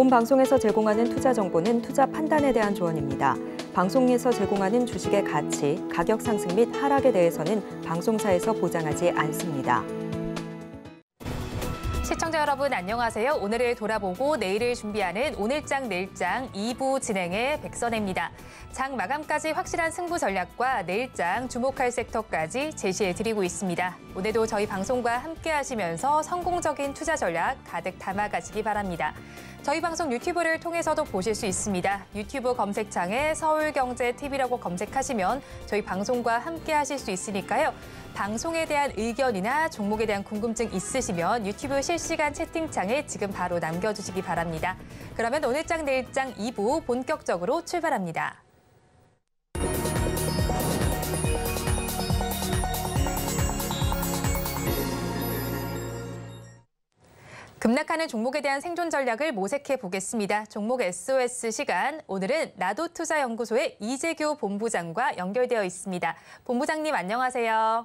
본 방송에서 제공하는 투자 정보는 투자 판단에 대한 조언입니다. 방송에서 제공하는 주식의 가치, 가격 상승 및 하락에 대해서는 방송사에서 보장하지 않습니다. 시청자 여러분 안녕하세요. 오늘을 돌아보고 내일을 준비하는 오늘장 내일장 2부 진행의 백선혜입니다. 장 마감까지 확실한 승부 전략과 내일장 주목할 섹터까지 제시해드리고 있습니다. 오늘도 저희 방송과 함께 하시면서 성공적인 투자 전략 가득 담아가시기 바랍니다. 저희 방송 유튜브를 통해서도 보실 수 있습니다. 유튜브 검색창에 서울경제TV라고 검색하시면 저희 방송과 함께 하실 수 있으니까요. 방송에 대한 의견이나 종목에 대한 궁금증 있으시면 유튜브 실시간 채팅창에 지금 바로 남겨주시기 바랍니다. 그러면 오늘장 내일장 2부 본격적으로 출발합니다. 급락하는 종목에 대한 생존 전략을 모색해 보겠습니다. 종목 SOS 시간, 오늘은 나도투자연구소의 이재규 본부장과 연결되어 있습니다. 본부장님 안녕하세요.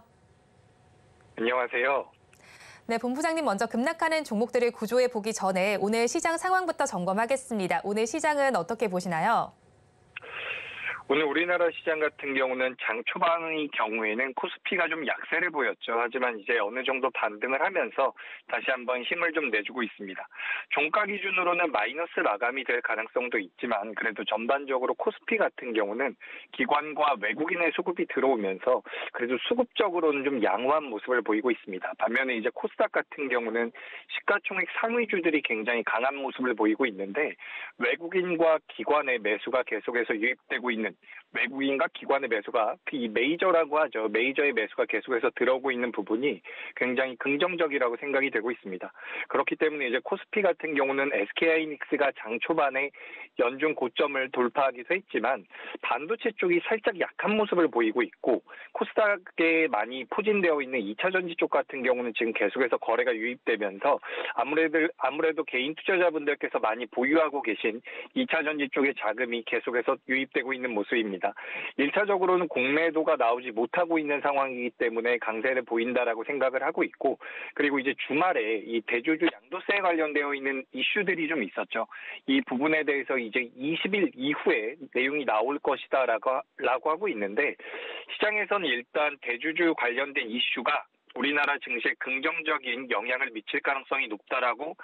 안녕하세요. 네, 본부장님 먼저 급락하는 종목들을 구조해 보기 전에 오늘 시장 상황부터 점검하겠습니다. 오늘 시장은 어떻게 보시나요? 오늘 우리나라 시장 같은 경우는 장 초반의 경우에는 코스피가 좀 약세를 보였죠. 하지만 이제 어느 정도 반등을 하면서 다시 한번 힘을 좀 내주고 있습니다. 종가 기준으로는 마이너스 마감이 될 가능성도 있지만 그래도 전반적으로 코스피 같은 경우는 기관과 외국인의 수급이 들어오면서 그래도 수급적으로는 좀 양호한 모습을 보이고 있습니다. 반면에 이제 코스닥 같은 경우는 시가총액 상위주들이 굉장히 강한 모습을 보이고 있는데 외국인과 기관의 매수가 계속해서 유입되고 있는 외국인과 기관의 매수가 이 메이저라고 하죠. 메이저의 매수가 계속해서 들어오고 있는 부분이 굉장히 긍정적이라고 생각이 되고 있습니다. 그렇기 때문에 이제 코스피 같은 경우는 SK하이닉스가 장 초반에 연중 고점을 돌파하기도 했지만 반도체 쪽이 살짝 약한 모습을 보이고 있고 코스닥에 많이 포진되어 있는 2차 전지 쪽 같은 경우는 지금 계속해서 거래가 유입되면서 아무래도 개인 투자자분들께서 많이 보유하고 계신 2차 전지 쪽의 자금이 계속해서 유입되고 있는 모습입니다. 1차적으로는 공매도가 나오지 못하고 있는 상황이기 때문에 강세를 보인다라고 생각을 하고 있고 그리고 이제 주말에 이 대주주 양도세에 관련되어 있는 이슈들이 좀 있었죠. 이 부분에 대해서 이제 20일 이후에 내용이 나올 것이다라고 하고 있는데 시장에서는 일단 대주주 관련된 이슈가 우리나라 증시에 긍정적인 영향을 미칠 가능성이 높다라고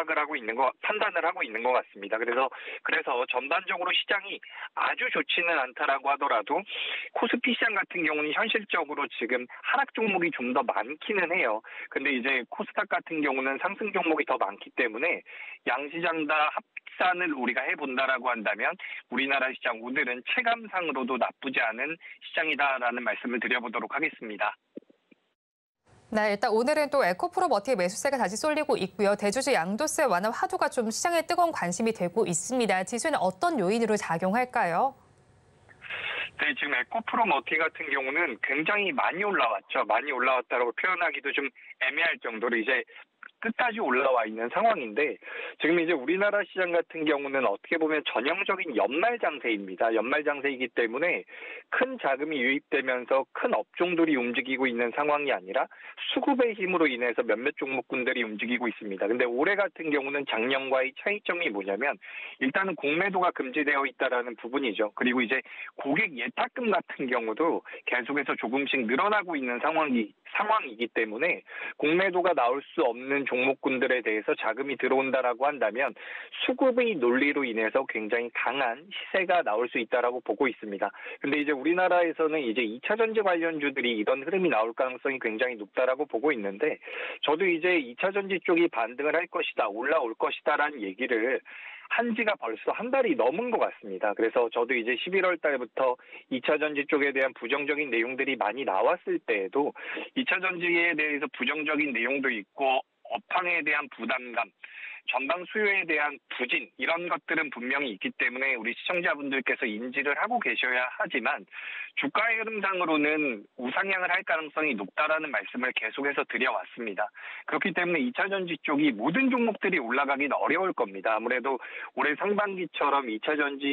판단을 하고 있는 것 같습니다. 그래서 전반적으로 시장이 아주 좋지는 않다라고 하더라도 코스피 시장 같은 경우는 현실적으로 지금 하락 종목이 좀 더 많기는 해요. 근데 이제 코스닥 같은 경우는 상승 종목이 더 많기 때문에 양시장 다 합산을 우리가 해본다라고 한다면 우리나라 시장 오늘은 체감상으로도 나쁘지 않은 시장이다라는 말씀을 드려보도록 하겠습니다. 네, 일단 오늘은 또 에코프로머티의 매수세가 다시 쏠리고 있고요. 대주주 양도세 완화 화두가 좀 시장에 뜨거운 관심이 되고 있습니다. 지수는 어떤 요인으로 작용할까요? 네, 지금 에코프로머티 같은 경우는 굉장히 많이 올라왔죠. 많이 올라왔다고 표현하기도 좀 애매할 정도로 이제 끝까지 올라와 있는 상황인데 지금 이제 우리나라 시장 같은 경우는 어떻게 보면 전형적인 연말 장세입니다. 연말 장세이기 때문에 큰 자금이 유입되면서 큰 업종들이 움직이고 있는 상황이 아니라 수급의 힘으로 인해서 몇몇 종목군들이 움직이고 있습니다. 근데 올해 같은 경우는 작년과의 차이점이 뭐냐면 일단은 공매도가 금지되어 있다라는 부분이죠. 그리고 이제 고객 예탁금 같은 경우도 계속해서 조금씩 늘어나고 있는 상황이기 때문에 공매도가 나올 수 없는 종목군들에 대해서 자금이 들어온다라고 한다면 수급의 논리로 인해서 굉장히 강한 시세가 나올 수 있다라고 보고 있습니다. 근데 이제 우리나라에서는 이제 2차 전지 관련주들이 이런 흐름이 나올 가능성이 굉장히 높다라고 보고 있는데 저도 이제 2차 전지 쪽이 반등을 할 것이다, 올라올 것이다라는 얘기를 한 지가 벌써 한 달이 넘은 것 같습니다. 그래서 저도 이제 11월 달부터 2차 전지 쪽에 대한 부정적인 내용들이 많이 나왔을 때에도 2차 전지에 대해서 부정적인 내용도 있고 업황에 대한 부담감, 전방 수요에 대한 부진 이런 것들은 분명히 있기 때문에 우리 시청자분들께서 인지를 하고 계셔야 하지만 주가의 흐름상으로는 우상향을 할 가능성이 높다라는 말씀을 계속해서 드려왔습니다. 그렇기 때문에 2차 전지 쪽이 모든 종목들이 올라가기는 어려울 겁니다. 아무래도 올해 상반기처럼 2차 전지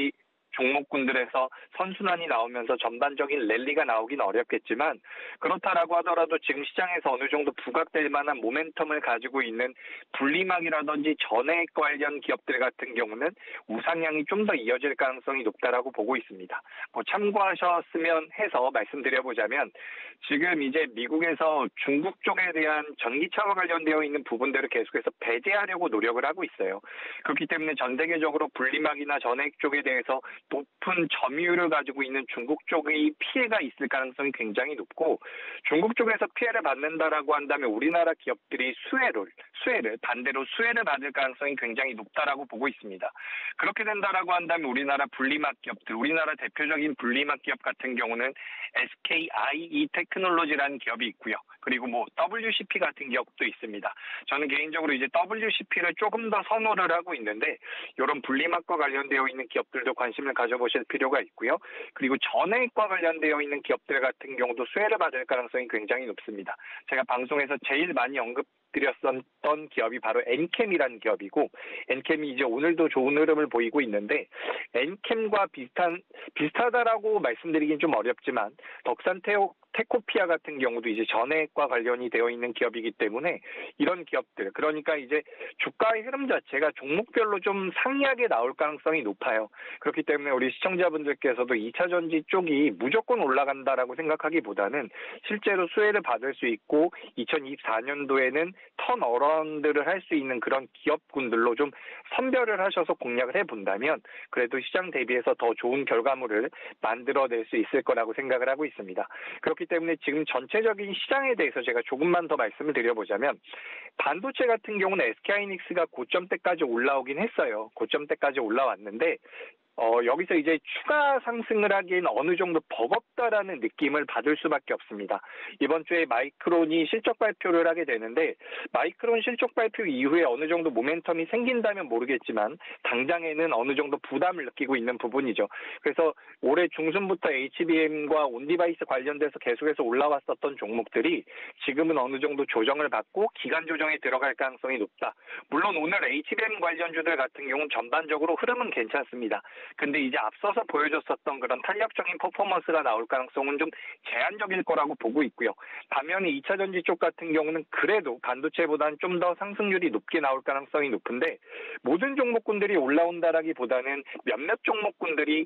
종목군들에서 선순환이 나오면서 전반적인 랠리가 나오긴 어렵겠지만 그렇다라고 하더라도 지금 시장에서 어느 정도 부각될 만한 모멘텀을 가지고 있는 분리막이라든지 전해액 관련 기업들 같은 경우는 우상향이 좀 더 이어질 가능성이 높다라고 보고 있습니다. 참고하셨으면 해서 말씀드려보자면 지금 이제 미국에서 중국 쪽에 대한 전기차와 관련되어 있는 부분들을 계속해서 배제하려고 노력을 하고 있어요. 그렇기 때문에 전 세계적으로 분리막이나 전해액 쪽에 대해서 높은 점유율을 가지고 있는 중국 쪽의 피해가 있을 가능성이 굉장히 높고 중국 쪽에서 피해를 받는다라고 한다면 우리나라 기업들이 수혜를 받을 가능성이 굉장히 높다라고 보고 있습니다. 그렇게 된다라고 한다면 우리나라 분리막 기업들, 우리나라 대표적인 분리막 기업 같은 경우는 SKIE 테크놀로지라는 기업이 있고요. 그리고 WCP 같은 기업도 있습니다. 저는 개인적으로 이제 WCP를 조금 더 선호를 하고 있는데 이런 분리막과 관련되어 있는 기업들도 관심을 가져보실 필요가 있고요. 그리고 전해액과 관련되어 있는 기업들 같은 경우도 수혜를 받을 가능성이 굉장히 높습니다. 제가 방송에서 제일 많이 드렸었던 기업이 바로 엔캠이라는 기업이고 엔캠이 이제 오늘도 좋은 흐름을 보이고 있는데 엔캠과 비슷하다라고 말씀드리긴 좀 어렵지만 테코피아 같은 경우도 이제 전해액과 관련이 되어 있는 기업이기 때문에 이런 기업들 그러니까 이제 주가의 흐름 자체가 종목별로 좀 상이하게 나올 가능성이 높아요. 그렇기 때문에 우리 시청자분들께서도 2차 전지 쪽이 무조건 올라간다라고 생각하기보다는 실제로 수혜를 받을 수 있고 2024년도에는 턴어라운드를 할 수 있는 그런 기업군들로 좀 선별을 하셔서 공략을 해본다면 그래도 시장 대비해서 더 좋은 결과물을 만들어낼 수 있을 거라고 생각을 하고 있습니다. 그렇기 때문에 지금 전체적인 시장에 대해서 제가 조금만 더 말씀을 드려보자면 반도체 같은 경우는 SK하이닉스가 고점대까지 올라오긴 했어요. 고점대까지 올라왔는데 여기서 이제 추가 상승을 하기에는 어느 정도 버겁다라는 느낌을 받을 수밖에 없습니다. 이번 주에 마이크론이 실적 발표를 하게 되는데 마이크론 실적 발표 이후에 어느 정도 모멘텀이 생긴다면 모르겠지만 당장에는 어느 정도 부담을 느끼고 있는 부분이죠. 그래서 올해 중순부터 HBM과 온디바이스 관련돼서 계속해서 올라왔었던 종목들이 지금은 어느 정도 조정을 받고 기간 조정에 들어갈 가능성이 높다. 물론 오늘 HBM 관련주들 같은 경우는 전반적으로 흐름은 괜찮습니다. 근데 이제 앞서서 보여줬었던 그런 탄력적인 퍼포먼스가 나올 가능성은 좀 제한적일 거라고 보고 있고요. 반면에 2차 전지 쪽 같은 경우는 그래도 반도체보다는 좀 더 상승률이 높게 나올 가능성이 높은데 모든 종목군들이 올라온다라기보다는 몇몇 종목군들이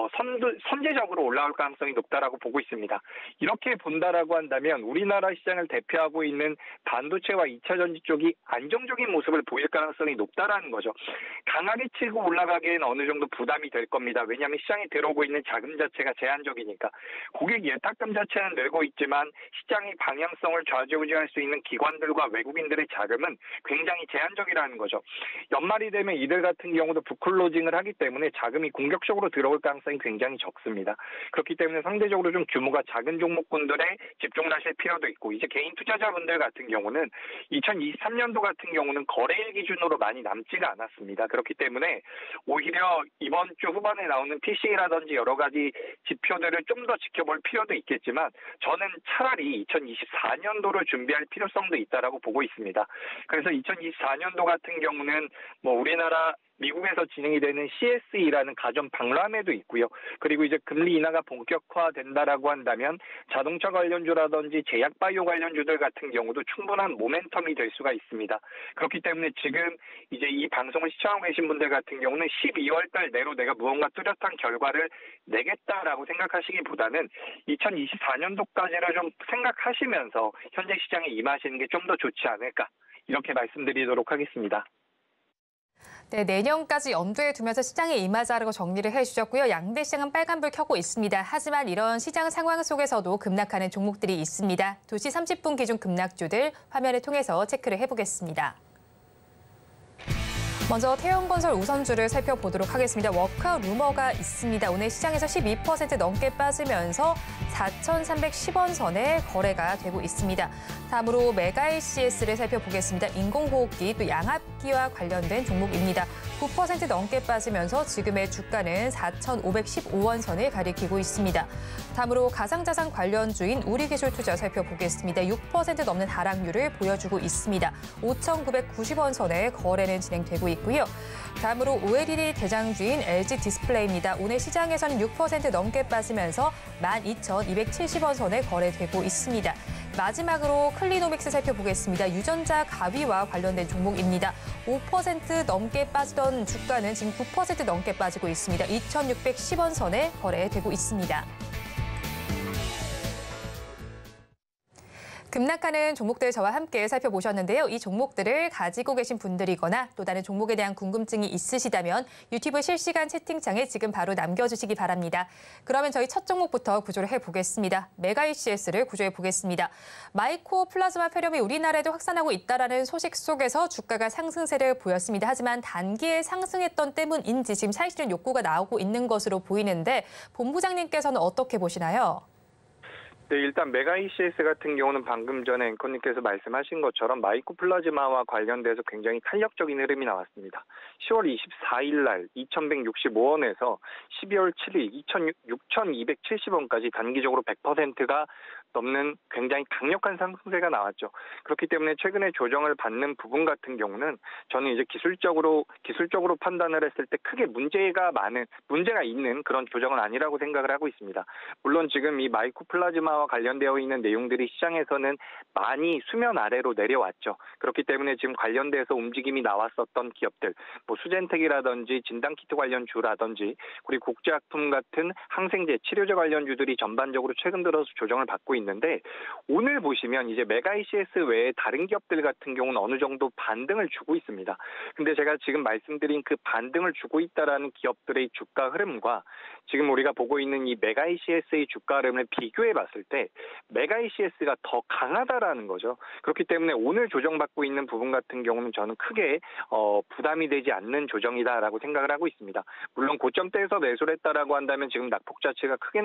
선제적으로 올라올 가능성이 높다라고 보고 있습니다. 이렇게 본다라고 한다면 우리나라 시장을 대표하고 있는 반도체와 2차 전지 쪽이 안정적인 모습을 보일 가능성이 높다라는 거죠. 강하게 치고 올라가기에는 어느 정도 부담이 될 겁니다. 왜냐하면 시장에 들어오고 있는 자금 자체가 제한적이니까. 고객 예탁금 자체는 늘고 있지만 시장의 방향성을 좌지우지할 수 있는 기관들과 외국인들의 자금은 굉장히 제한적이라는 거죠. 연말이 되면 이들 같은 경우도 북클로징을 하기 때문에 자금이 공격적으로 들어올 가능성이 굉장히 적습니다. 그렇기 때문에 상대적으로 좀 규모가 작은 종목군들에 집중을 하실 필요도 있고 이제 개인 투자자분들 같은 경우는 2023년도 같은 경우는 거래일 기준으로 많이 남지가 않았습니다. 그렇기 때문에 오히려 이번 주 후반에 나오는 PC라든지 여러 가지 지표들을 좀 더 지켜볼 필요도 있겠지만 저는 차라리 2024년도를 준비할 필요성도 있다라고 보고 있습니다. 그래서 2024년도 같은 경우는 우리나라 미국에서 진행이 되는 CSE라는 가전 박람회도 있고요. 그리고 이제 금리 인하가 본격화된다라고 한다면 자동차 관련주라든지 제약 바이오 관련주들 같은 경우도 충분한 모멘텀이 될 수가 있습니다. 그렇기 때문에 지금 이제 이 방송을 시청하고 계신 분들 같은 경우는 12월 달 내로 내가 무언가 뚜렷한 결과를 내겠다라고 생각하시기보다는 2024년도까지를 좀 생각하시면서 현재 시장에 임하시는 게 좀 더 좋지 않을까 이렇게 말씀드리도록 하겠습니다. 네, 내년까지 염두에 두면서 시장에 임하자라고 정리를 해주셨고요. 양대 시장은 빨간불 켜고 있습니다. 하지만 이런 시장 상황 속에서도 급락하는 종목들이 있습니다. 2시 30분 기준 급락주들 화면을 통해서 체크를 해보겠습니다. 먼저 태영건설 우선주를 살펴보도록 하겠습니다. 워크아웃 루머가 있습니다. 오늘 시장에서 12% 넘게 빠지면서 4,310원 선에 거래가 되고 있습니다. 다음으로 메가이CS를 살펴보겠습니다. 인공호흡기 또 양압기와 관련된 종목입니다. 9% 넘게 빠지면서 지금의 주가는 4,515원 선을 가리키고 있습니다. 다음으로 가상자산 관련주인 우리기술투자 살펴보겠습니다. 6% 넘는 하락률을 보여주고 있습니다. 5,990원 선에 거래는 진행되고 있고요. 다음으로 OLED 대장주인 LG디스플레이입니다. 오늘 시장에서는 6% 넘게 빠지면서 12,270원 선에 거래되고 있습니다. 마지막으로 클리노믹스 살펴보겠습니다. 유전자 가위와 관련된 종목입니다. 5% 넘게 빠지던 주가는 지금 9% 넘게 빠지고 있습니다. 2,610원 선에 거래되고 있습니다. 급락하는 종목들 저와 함께 살펴보셨는데요. 이 종목들을 가지고 계신 분들이거나 또 다른 종목에 대한 궁금증이 있으시다면 유튜브 실시간 채팅창에 지금 바로 남겨주시기 바랍니다. 그러면 저희 첫 종목부터 구조를 해보겠습니다. 메가이CS를 구조해보겠습니다. 마이코 플라즈마 폐렴이 우리나라에도 확산하고 있다는 소식 속에서 주가가 상승세를 보였습니다. 하지만 단기에 상승했던 때문인지 지금 사실은 욕구가 나오고 있는 것으로 보이는데 본부장님께서는 어떻게 보시나요? 네, 일단 메가이CS 같은 경우는 방금 전에 앵커님께서 말씀하신 것처럼 마이코플라즈마와 관련돼서 굉장히 탄력적인 흐름이 나왔습니다. 10월 24일 날 2,165원에서 12월 7일 6,270원까지 단기적으로 100%가 넘는 굉장히 강력한 상승세가 나왔죠. 그렇기 때문에 최근에 조정을 받는 부분 같은 경우는 저는 이제 기술적으로 판단을 했을 때 크게 문제가 있는 그런 조정은 아니라고 생각을 하고 있습니다. 물론 지금 이 마이코플라즈마와 관련되어 있는 내용들이 시장에서는 많이 수면 아래로 내려왔죠. 그렇기 때문에 지금 관련돼서 움직임이 나왔었던 기업들, 뭐 수젠텍이라든지 진단키트 관련주라든지 그리고 국제약품 같은 항생제, 치료제 관련주들이 전반적으로 최근 들어서 조정을 받고 있는데 오늘 보시면 이제 메가이CS 외에 다른 기업들 같은 경우는 어느 정도 반등을 주고 있습니다. 근데 제가 지금 말씀드린 그 반등을 주고 있다라는 기업들의 주가 흐름과 지금 우리가 보고 있는 이 메가이CS의 주가 흐름을 비교해 봤을 때 메가이CS가 더 강하다라는 거죠. 그렇기 때문에 오늘 조정받고 있는 부분 같은 경우는 저는 크게 부담이 되지 않는 조정이다라고 생각을 하고 있습니다. 물론 고점대에서 매수를 했다라고 한다면 지금 낙폭 자체가 크게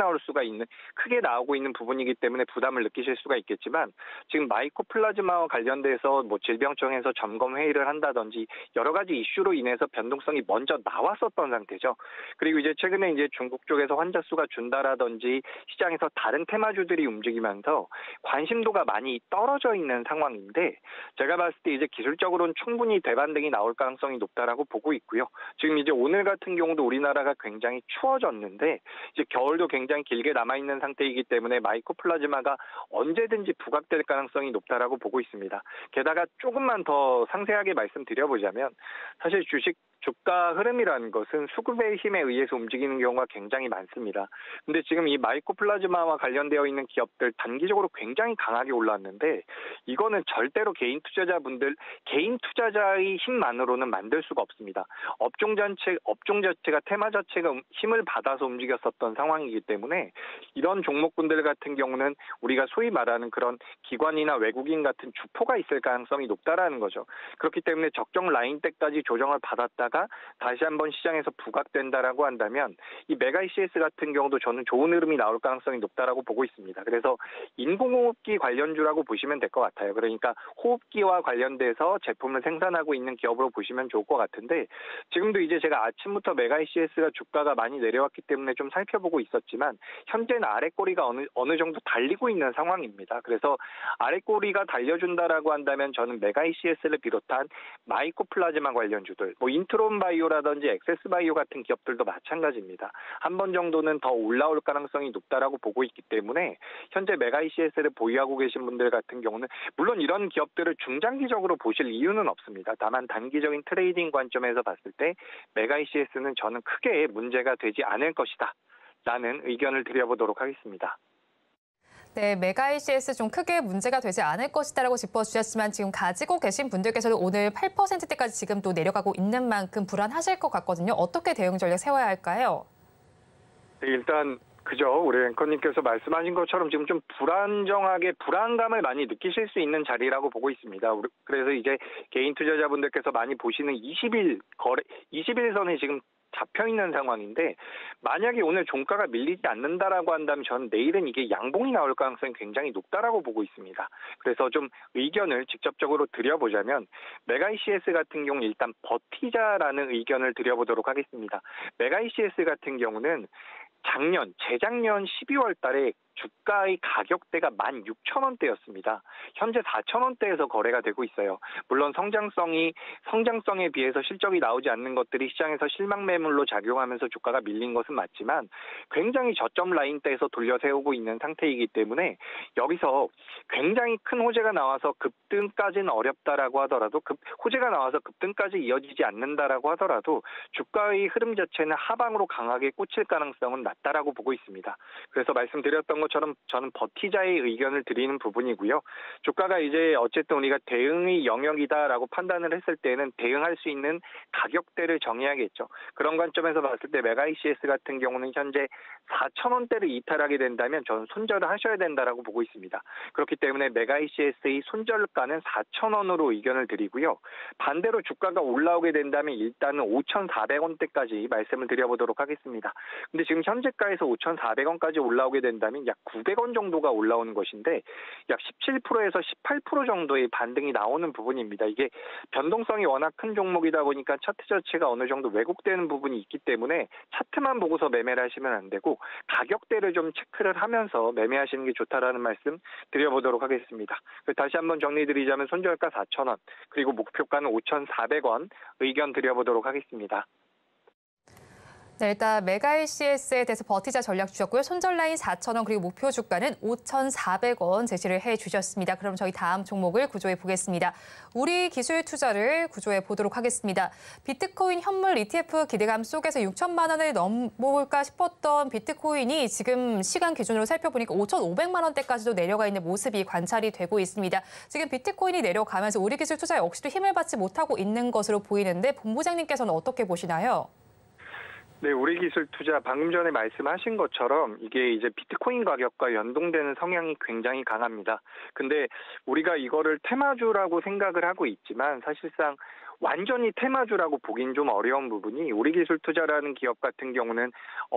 나오고 있는 부분이기 때문에 부담을 느끼실 수가 있겠지만 지금 마이코플라즈마와 관련돼서 뭐 질병청에서 점검 회의를 한다든지 여러 가지 이슈로 인해서 변동성이 먼저 나왔었던 상태죠. 그리고 이제 최근에 이제 중국 쪽에서 환자 수가 준다라든지 시장에서 다른 테마주들이 움직이면서 관심도가 많이 떨어져 있는 상황인데 제가 봤을 때 이제 기술적으로는 충분히 대반등이 나올 가능성이 높다라고 보고 있고요. 지금 이제 오늘 같은 경우도 우리나라가 굉장히 추워졌는데 이제 겨울도 굉장히 길게 남아 있는 상태이기 때문에 마이코플라즈마가 언제든지 부각될 가능성이 높다라고 보고 있습니다. 게다가 조금만 더 상세하게 말씀드려보자면 사실 주가 흐름이라는 것은 수급의 힘에 의해서 움직이는 경우가 굉장히 많습니다. 근데 지금 이 마이코플라즈마와 관련되어 있는 기업들 단기적으로 굉장히 강하게 올랐는데 이거는 절대로 개인 투자자의 힘만으로는 만들 수가 없습니다. 업종 자체가 테마 자체가 힘을 받아서 움직였었던 상황이기 때문에 이런 종목군들 같은 경우는 우리가 소위 말하는 그런 기관이나 외국인 같은 주포가 있을 가능성이 높다라는 거죠. 그렇기 때문에 적정 라인대까지 조정을 받았다가 다시 한번 시장에서 부각된다라고 한다면 이 메가이CS 같은 경우도 저는 좋은 흐름이 나올 가능성이 높다라고 보고 있습니다. 그래서 인공호흡기 관련주라고 보시면 될 것 같아요. 그러니까 호흡기와 관련돼서 제품을 생산하고 있는 기업으로 보시면 좋을 것 같은데 지금도 이제 제가 아침부터 메가이CS가 주가가 많이 내려왔기 때문에 좀 살펴보고 있었지만 현재는 아랫꼬리가 어느 정도 달리고 있는 상황입니다. 그래서 아랫꼬리가 달려준다라고 한다면 저는 메가이CS를 비롯한 마이코플라즈마 관련주들, 뭐 인트론바이오라든지 엑세스바이오 같은 기업들도 마찬가지입니다. 한 번 정도는 더 올라올 가능성이 높다라고 보고 있기 때문에 현재 메가이CS를 보유하고 계신 분들 같은 경우는 물론 이런 기업들을 중장기적으로 보실 이유는 없습니다. 다만 단기적인 트레이딩 관점에서 봤을 때 메가이CS는 저는 크게 문제가 되지 않을 것이다. 라는 의견을 드려보도록 하겠습니다. 네, 메가이CS 좀 크게 문제가 되지 않을 것이다라고 짚어주셨지만 지금 가지고 계신 분들께서도 오늘 8%대까지 지금 또 내려가고 있는 만큼 불안하실 것 같거든요. 어떻게 대응 전략 세워야 할까요? 네, 일단 그죠. 우리 앵커님께서 말씀하신 것처럼 지금 좀 불안정하게 불안감을 많이 느끼실 수 있는 자리라고 보고 있습니다. 그래서 이제 개인 투자자분들께서 많이 보시는 20일선에 지금 잡혀 있는 상황인데, 만약에 오늘 종가가 밀리지 않는다라고 한다면 저는 내일은 이게 양봉이 나올 가능성이 굉장히 높다라고 보고 있습니다. 그래서 좀 의견을 직접적으로 드려보자면, 메가 ECS 같은 경우 일단 버티자라는 의견을 드려보도록 하겠습니다. 메가 ECS 같은 경우는 재작년 12월 달에 주가의 가격대가 16,000원대였습니다. 현재 4,000원대에서 거래가 되고 있어요. 물론 성장성에 비해서 실적이 나오지 않는 것들이 시장에서 실망 매물로 작용하면서 주가가 밀린 것은 맞지만 굉장히 저점 라인대에서 돌려 세우고 있는 상태이기 때문에 여기서 굉장히 큰 호재가 나와서 급등까지는 어렵다라고 하더라도 호재가 나와서 급등까지 이어지지 않는다라고 하더라도 주가의 흐름 자체는 하방으로 강하게 꽂힐 가능성은 낮다라고 보고 있습니다. 그래서 말씀드렸던 것처럼 저는 버티자의 의견을 드리는 부분이고요. 주가가 이제 어쨌든 우리가 대응의 영역이다라고 판단을 했을 때는 대응할 수 있는 가격대를 정해야겠죠. 그런 관점에서 봤을 때 메가 ECS 같은 경우는 현재 4,000원대를 이탈하게 된다면 저는 손절을 하셔야 된다라고 보고 있습니다. 그렇기 때문에 메가 ECS의 손절가는 4,000원으로 의견을 드리고요. 반대로 주가가 올라오게 된다면 일단은 5,400원대까지 말씀을 드려보도록 하겠습니다. 근데 지금 현재가에서 5,400원까지 올라오게 된다면 약 900원 정도가 올라오는 것인데 약 17%에서 18% 정도의 반등이 나오는 부분입니다. 이게 변동성이 워낙 큰 종목이다 보니까 차트 자체가 어느 정도 왜곡되는 부분이 있기 때문에 차트만 보고서 매매를 하시면 안 되고 가격대를 좀 체크를 하면서 매매하시는 게 좋다라는 말씀 드려보도록 하겠습니다. 다시 한번 정리드리자면 손절가 4,000원 그리고 목표가는 5,400원 의견 드려보도록 하겠습니다. 네, 일단 메가 ECS에 대해서 버티자 전략 주셨고요. 손절 라인 4,000원 그리고 목표 주가는 5,400원 제시를 해주셨습니다. 그럼 저희 다음 종목을 구조해 보겠습니다. 우리 기술 투자를 구조해 보도록 하겠습니다. 비트코인 현물 ETF 기대감 속에서 6천만 원을 넘어볼까 싶었던 비트코인이 지금 시간 기준으로 살펴보니까 5,500만 원대까지도 내려가 있는 모습이 관찰이 되고 있습니다. 지금 비트코인이 내려가면서 우리 기술 투자 역시도 힘을 받지 못하고 있는 것으로 보이는데 본부장님께서는 어떻게 보시나요? 네, 우리 기술 투자 방금 전에 말씀하신 것처럼 이게 이제 비트코인 가격과 연동되는 성향이 굉장히 강합니다. 근데 우리가 이거를 테마주라고 생각을 하고 있지만 사실상 완전히 테마주라고 보긴 좀 어려운 부분이 우리 기술 투자라는 기업 같은 경우는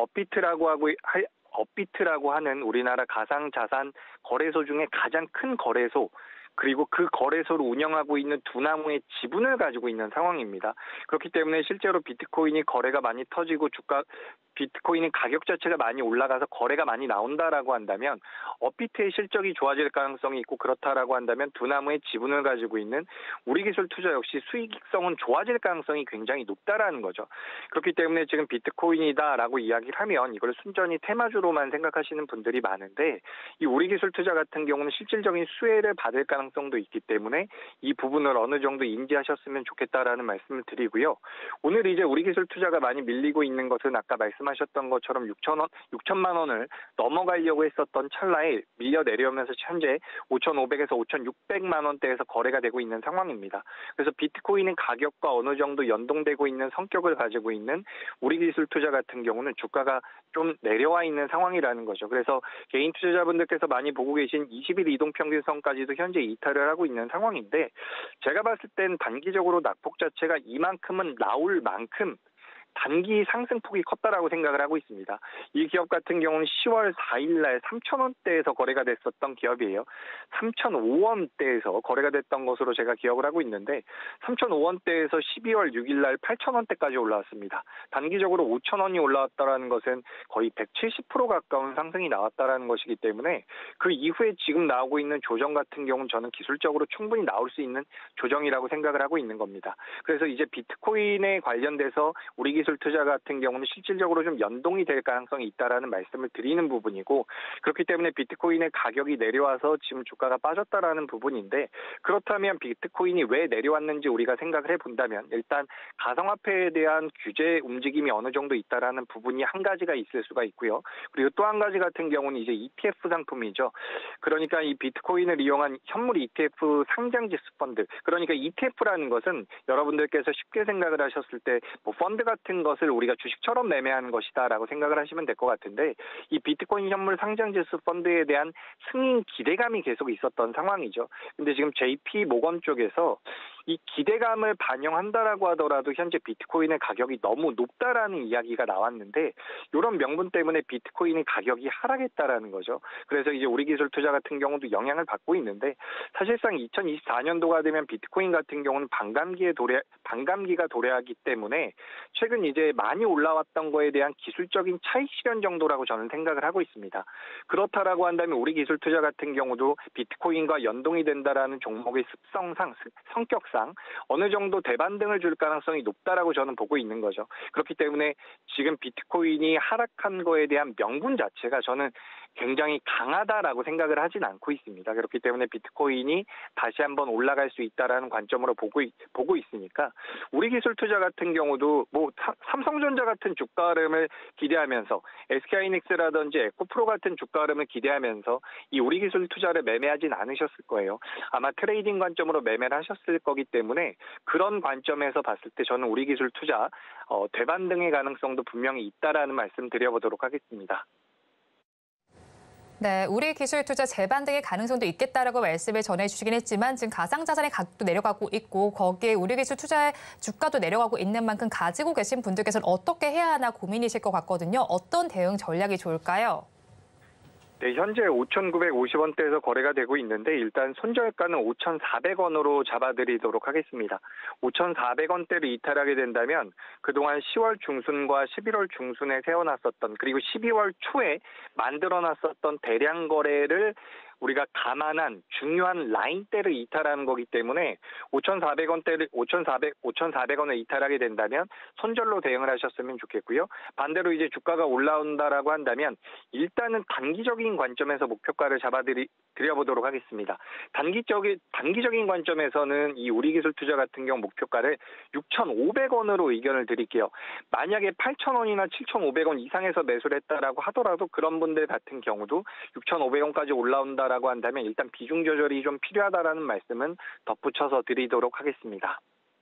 업비트라고 하는 우리나라 가상자산 거래소 중에 가장 큰 거래소 그리고 그 거래소를 운영하고 있는 두나무의 지분을 가지고 있는 상황입니다. 그렇기 때문에 실제로 비트코인이 거래가 많이 터지고 비트코인의 가격 자체가 많이 올라가서 거래가 많이 나온다라고 한다면 업비트의 실적이 좋아질 가능성이 있고 그렇다라고 한다면 두나무의 지분을 가지고 있는 우리 기술 투자 역시 수익성은 좋아질 가능성이 굉장히 높다라는 거죠. 그렇기 때문에 지금 비트코인이다라고 이야기를 하면 이걸 순전히 테마주로만 생각하시는 분들이 많은데 이 우리 기술 투자 같은 경우는 실질적인 수혜를 받을 가능성도 있기 때문에 이 부분을 어느 정도 인지하셨으면 좋겠다라는 말씀을 드리고요. 오늘 이제 우리 기술 투자가 많이 밀리고 있는 것은 아까 말씀하셨던 것처럼 6천만 원을 넘어가려고 했었던 찰나에 밀려 내려오면서 현재 5,500에서 5,600만 원대에서 거래가 되고 있는 상황입니다. 그래서 비트코인은 가격과 어느 정도 연동되고 있는 성격을 가지고 있는 우리 기술 투자 같은 경우는 주가가 좀 내려와 있는 상황이라는 거죠. 그래서 개인 투자자분들께서 많이 보고 계신 20일 이동평균선까지도 현재 이탈을 하고 있는 상황인데 제가 봤을 땐 단기적으로 낙폭 자체가 이만큼은 나올 만큼 단기 상승폭이 컸다라고 생각을 하고 있습니다. 이 기업 같은 경우는 10월 4일 날 3,000원대에서 거래가 됐었던 기업이에요. 3,005원대에서 거래가 됐던 것으로 제가 기억을 하고 있는데 3,005원대에서 12월 6일 날 8,000원대까지 올라왔습니다. 단기적으로 5,000원이 올라왔다라는 것은 거의 170% 가까운 상승이 나왔다라는 것이기 때문에 그 이후에 지금 나오고 있는 조정 같은 경우는 저는 기술적으로 충분히 나올 수 있는 조정이라고 생각을 하고 있는 겁니다. 그래서 이제 비트코인에 관련돼서 우리 기술 투자 같은 경우는 실질적으로 좀 연동이 될 가능성이 있다라는 말씀을 드리는 부분이고 그렇기 때문에 비트코인의 가격이 내려와서 지금 주가가 빠졌다라는 부분인데 그렇다면 비트코인이 왜 내려왔는지 우리가 생각을 해본다면 일단 가상화폐에 대한 규제 움직임이 어느 정도 있다라는 부분이 한 가지가 있을 수가 있고요. 그리고 또 한 가지 같은 경우는 이제 ETF 상품이죠. 그러니까 이 비트코인을 이용한 현물 ETF 상장 지수 펀드 그러니까 ETF라는 것은 여러분들께서 쉽게 생각을 하셨을 때 뭐 펀드 같은 매매하는 것을 우리가 주식처럼 매매하는 것이다라고 생각을 하시면 될 것 같은데 이 비트코인 현물 상장지수 펀드에 대한 승인 기대감이 계속 있었던 상황이죠. 근데 지금 JP 모건 쪽에서 이 기대감을 반영한다라고 하더라도 현재 비트코인의 가격이 너무 높다라는 이야기가 나왔는데 이런 명분 때문에 비트코인의 가격이 하락했다라는 거죠. 그래서 이제 우리기술투자 같은 경우도 영향을 받고 있는데 사실상 2024년도가 되면 비트코인 같은 경우는 반감기가 도래하기 때문에 최근 이제 많이 올라왔던 거에 대한 기술적인 차익 실현 정도라고 저는 생각을 하고 있습니다. 그렇다라고 한다면 우리기술투자 같은 경우도 비트코인과 연동이 된다라는 종목의 습성상, 성격상 어느 정도 대반등을 줄 가능성이 높다라고 저는 보고 있는 거죠. 그렇기 때문에 지금 비트코인이 하락한 거에 대한 명분 자체가 저는 굉장히 강하다라고 생각을 하진 않고 있습니다. 그렇기 때문에 비트코인이 다시 한번 올라갈 수 있다라는 관점으로 보고 있으니까 우리기술투자 같은 경우도 뭐 삼성전자 같은 주가 흐름을 기대하면서 SK하이닉스라든지 에코프로 같은 주가 흐름을 기대하면서 이 우리기술투자를 매매하진 않으셨을 거예요. 아마 트레이딩 관점으로 매매를 하셨을 거기 때문에 그런 관점에서 봤을 때 저는 우리기술투자 되반등의 가능성도 분명히 있다라는 말씀 드려보도록 하겠습니다. 네, 우리 기술 투자 재반등의 가능성도 있겠다라고 말씀을 전해주시긴 했지만 지금 가상자산의 가격도 내려가고 있고 거기에 우리 기술 투자의 주가도 내려가고 있는 만큼 가지고 계신 분들께서는 어떻게 해야 하나 고민이실 것 같거든요. 어떤 대응 전략이 좋을까요? 네, 현재 5,950원대에서 거래가 되고 있는데 일단 손절가는 5,400원으로 잡아드리도록 하겠습니다. 5,400원대를 이탈하게 된다면 그동안 10월 중순과 11월 중순에 세워놨었던 그리고 12월 초에 만들어놨었던 대량 거래를 우리가 감안한 중요한 라인대를 이탈하는 거기 때문에 5,400원을 이탈하게 된다면 손절로 대응을 하셨으면 좋겠고요. 반대로 이제 주가가 올라온다라고 한다면 일단은 단기적인 관점에서 목표가를 드려보도록 하겠습니다. 단기적인 관점에서는 이 우리기술투자 같은 경우 목표가를 6,500원으로 의견을 드릴게요. 만약에 8,000원이나 7,500원 이상에서 매수를 했다라고 하더라도 그런 분들 같은 경우도 6,500원까지 올라온다 라고 한다면 일단 비중 조절이 좀 필요하다라는 말씀은 덧붙여서 드리도록 하겠습니다.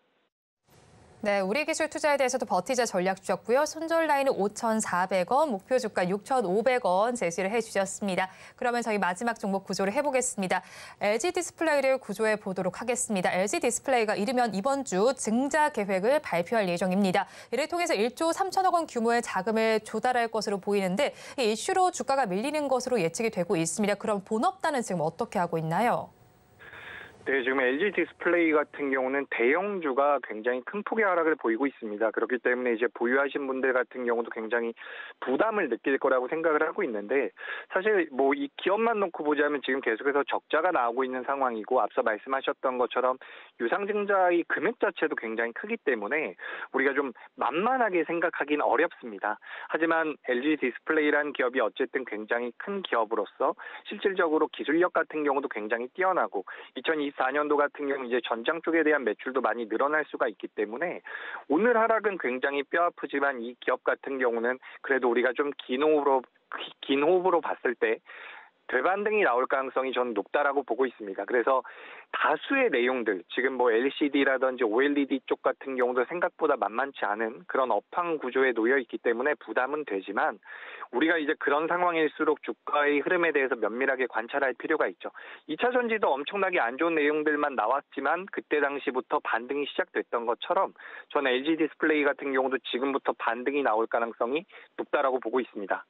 네, 우리기술 투자에 대해서도 버티자 전략 주셨고요. 손절 라인은 5,400원, 목표 주가 6,500원 제시를 해주셨습니다. 그러면 저희 마지막 종목 구조를 해보겠습니다. LG디스플레이를 구조해 보도록 하겠습니다. LG디스플레이가 이르면 이번 주 증자 계획을 발표할 예정입니다. 이를 통해서 1조 3천억 원 규모의 자금을 조달할 것으로 보이는데 이 이슈로 주가가 밀리는 것으로 예측이 되고 있습니다. 그럼 본업단은 지금 어떻게 하고 있나요? 네, 지금 LG 디스플레이 같은 경우는 대형주가 굉장히 큰 폭의 하락을 보이고 있습니다. 그렇기 때문에 이제 보유하신 분들 같은 경우도 굉장히 부담을 느낄 거라고 생각을 하고 있는데 사실 뭐 이 기업만 놓고 보자면 지금 계속해서 적자가 나오고 있는 상황이고 앞서 말씀하셨던 것처럼 유상증자의 금액 자체도 굉장히 크기 때문에 우리가 좀 만만하게 생각하기는 어렵습니다. 하지만 LG 디스플레이라는 기업이 어쨌든 굉장히 큰 기업으로서 실질적으로 기술력 같은 경우도 굉장히 뛰어나고 2024년도 같은 경우 이제 전장 쪽에 대한 매출도 많이 늘어날 수가 있기 때문에 오늘 하락은 굉장히 뼈아프지만 이 기업 같은 경우는 그래도 우리가 좀 긴 호흡으로 봤을 때 되반등이 나올 가능성이 저는 높다라고 보고 있습니다. 그래서 다수의 내용들, 지금 뭐 LCD라든지 OLED 쪽 같은 경우도 생각보다 만만치 않은 그런 업황 구조에 놓여 있기 때문에 부담은 되지만 우리가 이제 그런 상황일수록 주가의 흐름에 대해서 면밀하게 관찰할 필요가 있죠. 2차 전지도 엄청나게 안 좋은 내용들만 나왔지만 그때 당시부터 반등이 시작됐던 것처럼 저는 LG 디스플레이 같은 경우도 지금부터 반등이 나올 가능성이 높다라고 보고 있습니다.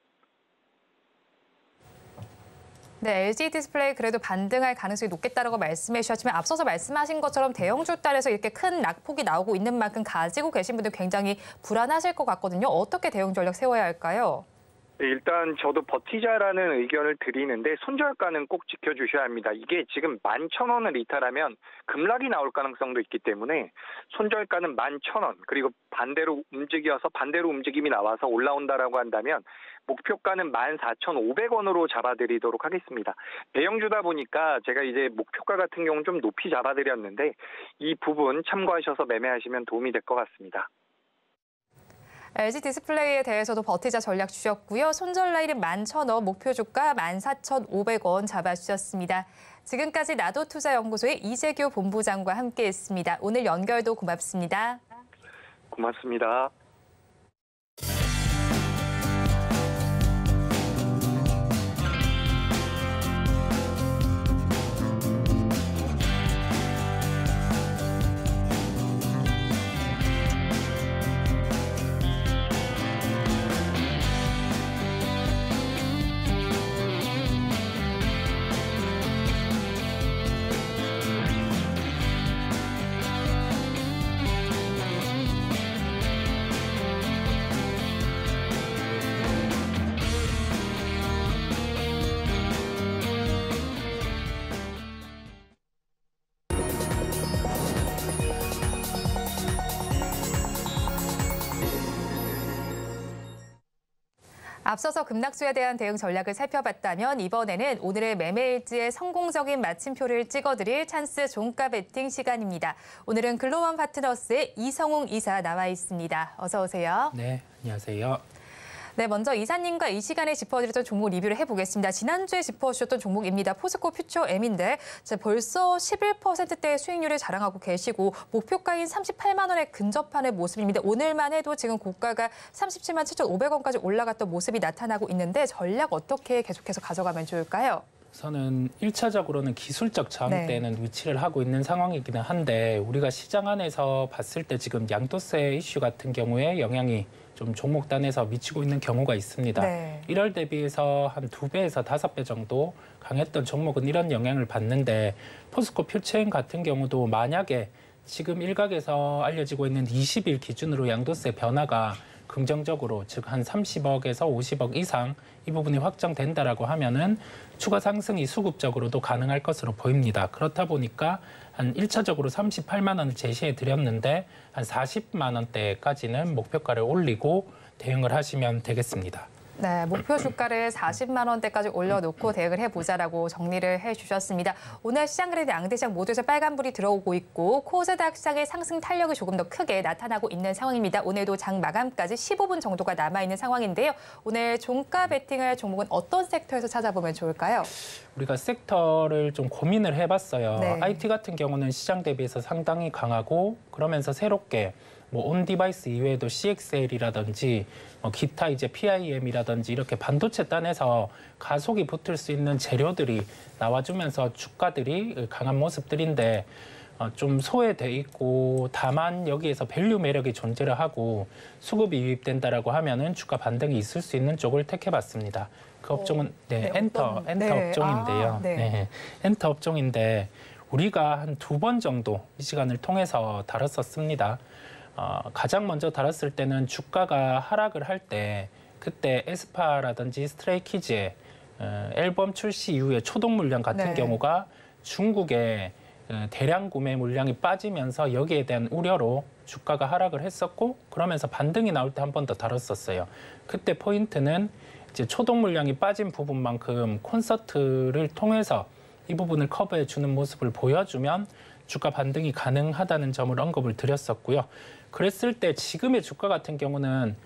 네, LG 디스플레이 그래도 반등할 가능성이 높겠다라고 말씀해 주셨지만 앞서서 말씀하신 것처럼 대형주 딸에서 이렇게 큰 낙폭이 나오고 있는 만큼 가지고 계신 분들 굉장히 불안하실 것 같거든요. 어떻게 대응 전략 세워야 할까요? 네, 일단 저도 버티자라는 의견을 드리는데 손절가는 꼭 지켜주셔야 합니다. 이게 지금 11,000원을 이탈하면 급락이 나올 가능성도 있기 때문에 손절가는 11,000원 그리고 반대로 움직임이 나와서 올라온다라고 한다면 목표가는 14,500원으로 잡아드리도록 하겠습니다. 대형주다 보니까 제가 이제 목표가 같은 경우는 좀 높이 잡아드렸는데 이 부분 참고하셔서 매매하시면 도움이 될 것 같습니다. LG 디스플레이에 대해서도 버티자 전략 주셨고요. 손절 라인은 11,000원, 목표 주가 14,500원 잡아주셨습니다. 지금까지 나도투자연구소의 이재규 본부장과 함께했습니다. 오늘 연결도 고맙습니다. 고맙습니다. 앞서서 급락주에 대한 대응 전략을 살펴봤다면 이번에는 오늘의 매매일지에 성공적인 마침표를 찍어드릴 찬스 종가 베팅 시간입니다. 오늘은 글로원 파트너스의 이성웅 이사 나와 있습니다. 어서 오세요. 네, 안녕하세요. 네, 먼저 이사님과 이 시간에 짚어드렸던 종목 리뷰를 해보겠습니다. 지난주에 짚어주셨던 종목입니다. 포스코 퓨처 M인데 벌써 11%대의 수익률을 자랑하고 계시고 목표가인 38만 원에 근접하는 모습입니다. 오늘만 해도 지금 고가가 37만 7,500원까지 올라갔던 모습이 나타나고 있는데 전략 어떻게 계속해서 가져가면 좋을까요? 우선은 1차적으로는 기술적 저항대는 위치를 하고 있는 상황이기는 한데 우리가 시장 안에서 봤을 때 지금 양도세 이슈 같은 경우에 영향이 좀 종목단에서 미치고 있는 경우가 있습니다. 1월 대비해서 한 2배에서 5배 정도 강했던 종목은 이런 영향을 받는데 포스코 퓨처엠 같은 경우도 만약에 지금 일각에서 알려지고 있는 20일 기준으로 양도세 변화가 긍정적으로 즉 한 30억에서 50억 이상 이 부분이 확정된다라고 하면은 추가 상승이 수급적으로도 가능할 것으로 보입니다. 그렇다 보니까 한 1차적으로 38만 원을 제시해 드렸는데 한 40만 원대까지는 목표가를 올리고 대응을 하시면 되겠습니다. 네, 목표 주가를 40만 원대까지 올려놓고 대응을 해보자라고 정리를 해주셨습니다. 오늘 시장 그래도 양대 시장 모두에서 빨간불이 들어오고 있고 코스닥 시장의 상승 탄력이 조금 더 크게 나타나고 있는 상황입니다. 오늘도 장 마감까지 15분 정도가 남아있는 상황인데요. 오늘 종가 베팅할 종목은 어떤 섹터에서 찾아보면 좋을까요? 우리가 섹터를 좀 고민을 해봤어요. 네. IT 같은 경우는 시장 대비해서 상당히 강하고 그러면서 새롭게 온 디바이스 이외에도 CXL이라든지 기타 이제 PIM이라든지 이렇게 반도체 단에서 가속이 붙을 수 있는 재료들이 나와주면서 주가들이 강한 모습들인데 좀 소외돼 있고 다만 여기에서 밸류 매력이 존재를 하고 수급이 유입된다라고 하면은 주가 반등이 있을 수 있는 쪽을 택해봤습니다. 그 업종은 엔터 업종인데요. 엔터 업종인데 우리가 한 2번 정도 이 시간을 통해서 다뤘었습니다. 가장 먼저 다뤘을 때는 주가가 하락을 할 때 그때 에스파라든지 스트레이키즈의 앨범 출시 이후에 초동 물량 같은 경우가 중국의 대량 구매 물량이 빠지면서 여기에 대한 우려로 주가가 하락을 했었고 그러면서 반등이 나올 때 한 번 더 다뤘었어요. 그때 포인트는 이제 초동 물량이 빠진 부분만큼 콘서트를 통해서 이 부분을 커버해 주는 모습을 보여주면 주가 반등이 가능하다는 점을 언급을 드렸었고요. 그랬을 때 지금의 주가 같은 경우는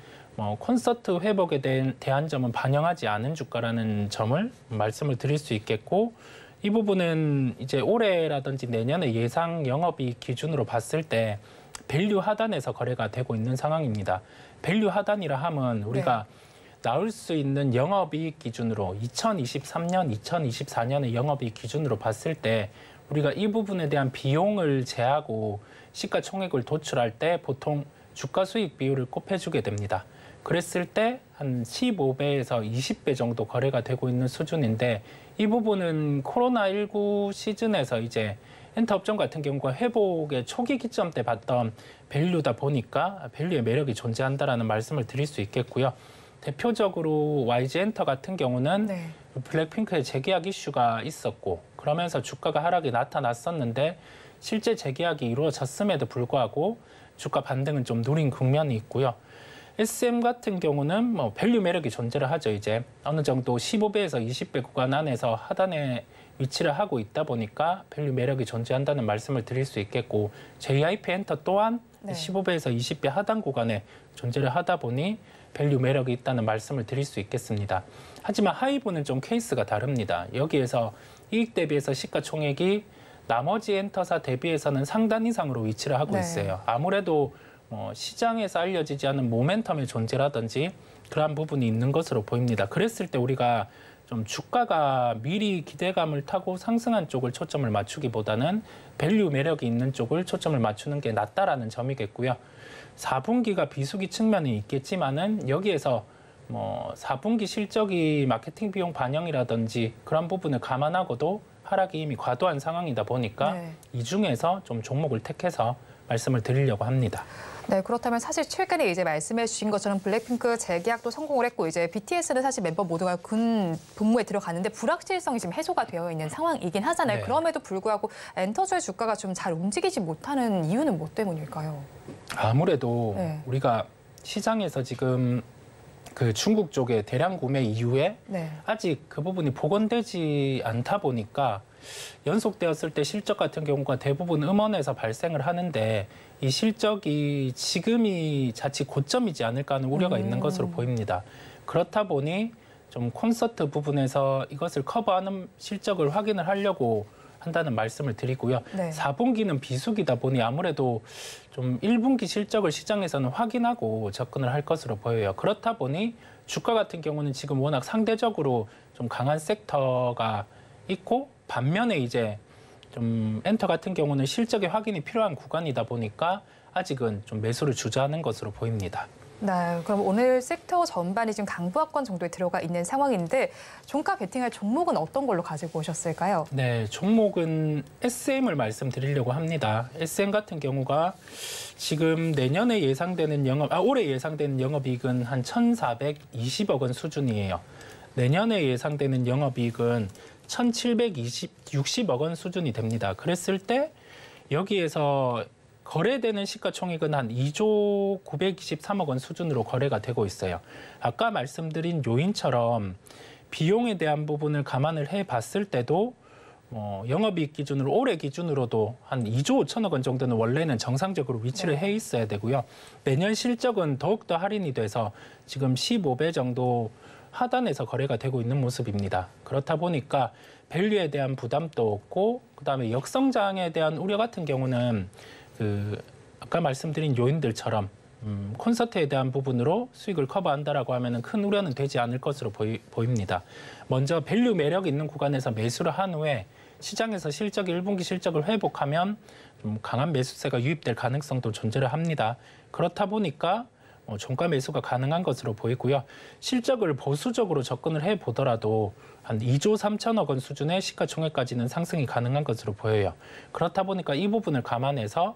콘서트 회복에 대한 점은 반영하지 않은 주가라는 점을 말씀을 드릴 수 있겠고 이 부분은 이제 올해라든지 내년의 예상 영업이익 기준으로 봤을 때 밸류 하단에서 거래가 되고 있는 상황입니다. 밸류 하단이라 하면 우리가 나올 수 있는 영업이익 기준으로 2023년, 2024년의 영업이익 기준으로 봤을 때 우리가 이 부분에 대한 비용을 제하고 시가총액을 도출할 때 보통 주가 수익 비율을 곱해주게 됩니다. 그랬을 때 한 15배에서 20배 정도 거래가 되고 있는 수준인데 이 부분은 코로나19 시즌에서 이제 엔터 업종 같은 경우가 회복의 초기 기점 때 봤던 밸류다 보니까 밸류의 매력이 존재한다라는 말씀을 드릴 수 있겠고요. 대표적으로 YG 엔터 같은 경우는 블랙핑크의 재계약 이슈가 있었고 그러면서 주가가 하락이 나타났었는데 실제 재계약이 이루어졌음에도 불구하고 주가 반등은 좀 누린 국면이 있고요. SM 같은 경우는 밸류 매력이 존재를 하죠. 이제 어느 정도 15배에서 20배 구간 안에서 하단에 위치를 하고 있다 보니까 밸류 매력이 존재한다는 말씀을 드릴 수 있겠고 JIP 엔터 또한 15배에서 20배 하단 구간에 존재를 하다 보니 밸류 매력이 있다는 말씀을 드릴 수 있겠습니다. 하지만 하이브는 좀 케이스가 다릅니다. 여기에서 이익 대비해서 시가총액이 나머지 엔터사 대비해서는 상단 이상으로 위치를 하고 있어요. 아무래도 시장에서 알려지지 않은 모멘텀의 존재라든지 그러한 부분이 있는 것으로 보입니다. 그랬을 때 우리가 좀 주가가 미리 기대감을 타고 상승한 쪽을 초점을 맞추기보다는 밸류 매력이 있는 쪽을 초점을 맞추는 게 낫다라는 점이겠고요. 4분기가 비수기 측면이 있겠지만은 여기에서 4분기 실적이 마케팅 비용 반영이라든지 그런 부분을 감안하고도 하락이 이미 과도한 상황이다 보니까 이 중에서 좀 종목을 택해서 말씀을 드리려고 합니다. 네, 그렇다면 사실 최근에 이제 말씀해 주신 것처럼 블랙핑크 재계약도 성공을 했고 이제 BTS는 사실 멤버 모두가 군 복무에 들어가는데 불확실성이 지금 해소가 되어 있는 상황이긴 하잖아요. 그럼에도 불구하고 엔터주의 주가가 좀 잘 움직이지 못하는 이유는 뭐 때문일까요? 아무래도 우리가 시장에서 지금 그 중국 쪽의 대량 구매 이후에 네. 아직 그 부분이 복원되지 않다 보니까 연속되었을 때 실적 같은 경우가 대부분 음원에서 발생을 하는데 이 실적이 지금이 자칫 고점이지 않을까 하는 우려가 있는 것으로 보입니다. 그렇다 보니 좀 콘서트 부분에서 이것을 커버하는 실적을 확인을 하려고 한다는 말씀을 드리고요. 네. 4분기는 비수기다 보니 아무래도 좀 1분기 실적을 시장에서는 확인하고 접근을 할 것으로 보여요. 그렇다 보니 주가 같은 경우는 지금 워낙 상대적으로 좀 강한 섹터가 있고 반면에 이제 좀 엔터 같은 경우는 실적의 확인이 필요한 구간이다 보니까 아직은 좀 매수를 주저하는 것으로 보입니다. 네, 그럼 오늘 섹터 전반이 지금 강보합권 정도에 들어가 있는 상황인데 종가 베팅할 종목은 어떤 걸로 가지고 오셨을까요? 네, 종목은 SM을 말씀드리려고 합니다. SM 같은 경우가 지금 내년에 예상되는 올해 예상되는 영업이익은 한 1,420억 원 수준이에요. 내년에 예상되는 영업이익은 1,760억 원 수준이 됩니다. 그랬을 때 여기에서 거래되는 시가총액은 한 2조 923억 원 수준으로 거래가 되고 있어요. 아까 말씀드린 요인처럼 비용에 대한 부분을 감안을 해봤을 때도 영업이익 기준으로 올해 기준으로도 한 2조 5천억 원 정도는 원래는 정상적으로 위치를 해 있어야 되고요. 내년 실적은 더욱더 할인이 돼서 지금 15배 정도 하단에서 거래가 되고 있는 모습입니다. 그렇다 보니까 밸류에 대한 부담도 없고 그다음에 역성장에 대한 우려 같은 경우는 아까 말씀드린 요인들처럼 콘서트에 대한 부분으로 수익을 커버한다라고 하면은 큰 우려는 되지 않을 것으로 보입니다. 먼저 밸류 매력 있는 구간에서 매수를 한 후에 시장에서 실적이 1분기 실적을 회복하면 좀 강한 매수세가 유입될 가능성도 존재를 합니다. 그렇다 보니까 종가 매수가 가능한 것으로 보이고요. 실적을 보수적으로 접근을 해보더라도 한 2조 3천억 원 수준의 시가총액까지는 상승이 가능한 것으로 보여요. 그렇다 보니까 이 부분을 감안해서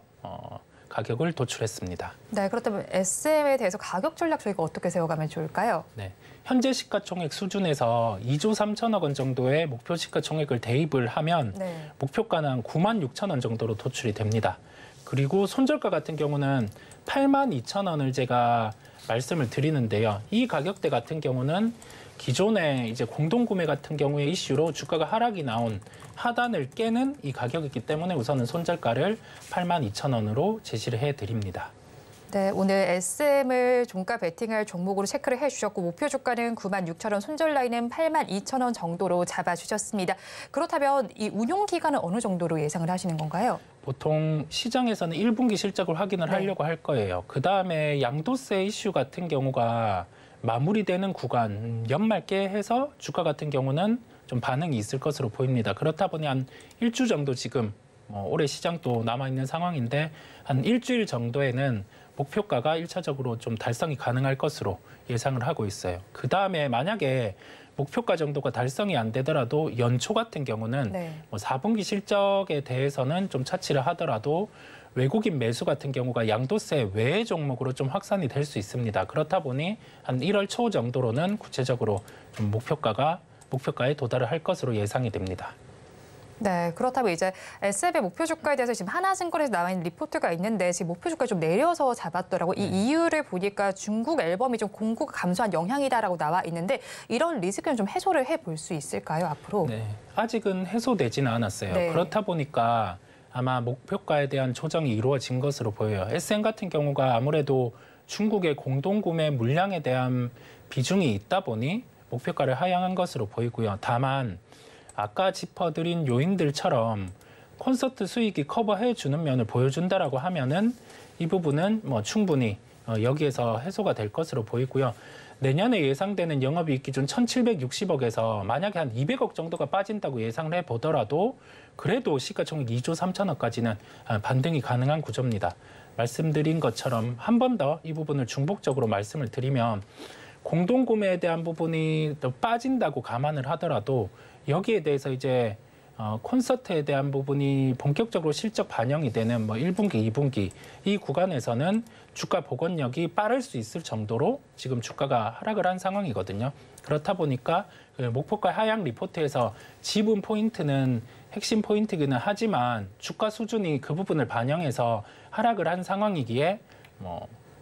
가격을 도출했습니다. 네, 그렇다면 SM에 대해서 가격 전략 저희가 어떻게 세워가면 좋을까요? 네, 현재 시가총액 수준에서 2조 3천억 원 정도의 목표 시가총액을 대입을 하면 네. 목표가는 한 9만 6천 원 정도로 도출이 됩니다. 그리고 손절가 같은 경우는 8만 2천 원을 제가 말씀을 드리는데요. 이 가격대 같은 경우는 기존에 이제 공동구매 같은 경우에 이슈로 주가가 하락이 나온 하단을 깨는 이 가격이기 때문에 우선은 손절가를 8만 2천 원으로 제시를 해드립니다. 네, 오늘 SM을 종가 베팅할 종목으로 체크를 해주셨고 목표 주가는 9만 6천 원, 손절 라인은 8만 2천 원 정도로 잡아주셨습니다. 그렇다면 이 운용 기간은 어느 정도로 예상을 하시는 건가요? 보통 시장에서는 1분기 실적을 확인을 하려고 할 거예요. 그다음에 양도세 이슈 같은 경우가 마무리되는 구간, 연말께 해서 주가 같은 경우는 좀 반응이 있을 것으로 보입니다. 그렇다 보니 한 일주 정도 지금 올해 시장도 남아있는 상황인데 한 일주일 정도에는 목표가가 1차적으로 좀 달성이 가능할 것으로 예상을 하고 있어요. 그다음에 만약에 목표가 정도가 달성이 안 되더라도 연초 같은 경우는 네. 4분기 실적에 대해서는 좀 차치를 하더라도 외국인 매수 같은 경우가 양도세 외의 종목으로 좀 확산이 될 수 있습니다. 그렇다 보니 한 1월 초 정도로는 구체적으로 좀 목표가에 도달을 할 것으로 예상이 됩니다. 네, 그렇다면 이제 SM의 목표 주가에 대해서 지금 하나증권에서 나와 있는 리포트가 있는데 지금 목표 주가 좀 내려서 잡았더라고. 이 이유를 보니까 중국 앨범이 좀 공고가 감소한 영향이다라고 나와 있는데 이런 리스크는 좀 해소를 해볼 수 있을까요, 앞으로? 네, 아직은 해소되지는 않았어요. 네. 그렇다 보니까 아마 목표가에 대한 조정이 이루어진 것으로 보여요. SM 같은 경우가 아무래도 중국의 공동구매 물량에 대한 비중이 있다 보니 목표가를 하향한 것으로 보이고요. 다만 아까 짚어드린 요인들처럼 콘서트 수익이 커버해주는 면을 보여준다라고 하면은 이 부분은 충분히 여기에서 해소가 될 것으로 보이고요. 내년에 예상되는 영업이익 기준 1,760억에서 만약에 한 200억 정도가 빠진다고 예상을 해보더라도 그래도 시가총액 2조 3천억까지는 반등이 가능한 구조입니다. 말씀드린 것처럼 한 번 더 이 부분을 중복적으로 말씀을 드리면 공동구매에 대한 부분이 또 빠진다고 감안을 하더라도 여기에 대해서 이제 콘서트에 대한 부분이 본격적으로 실적 반영이 되는 1분기, 2분기 이 구간에서는 주가 복원력이 빠를 수 있을 정도로 지금 주가가 하락을 한 상황이거든요. 그렇다 보니까 목표가 하향 리포트에서 지분 포인트는 핵심 포인트기는 하지만 주가 수준이 그 부분을 반영해서 하락을 한 상황이기에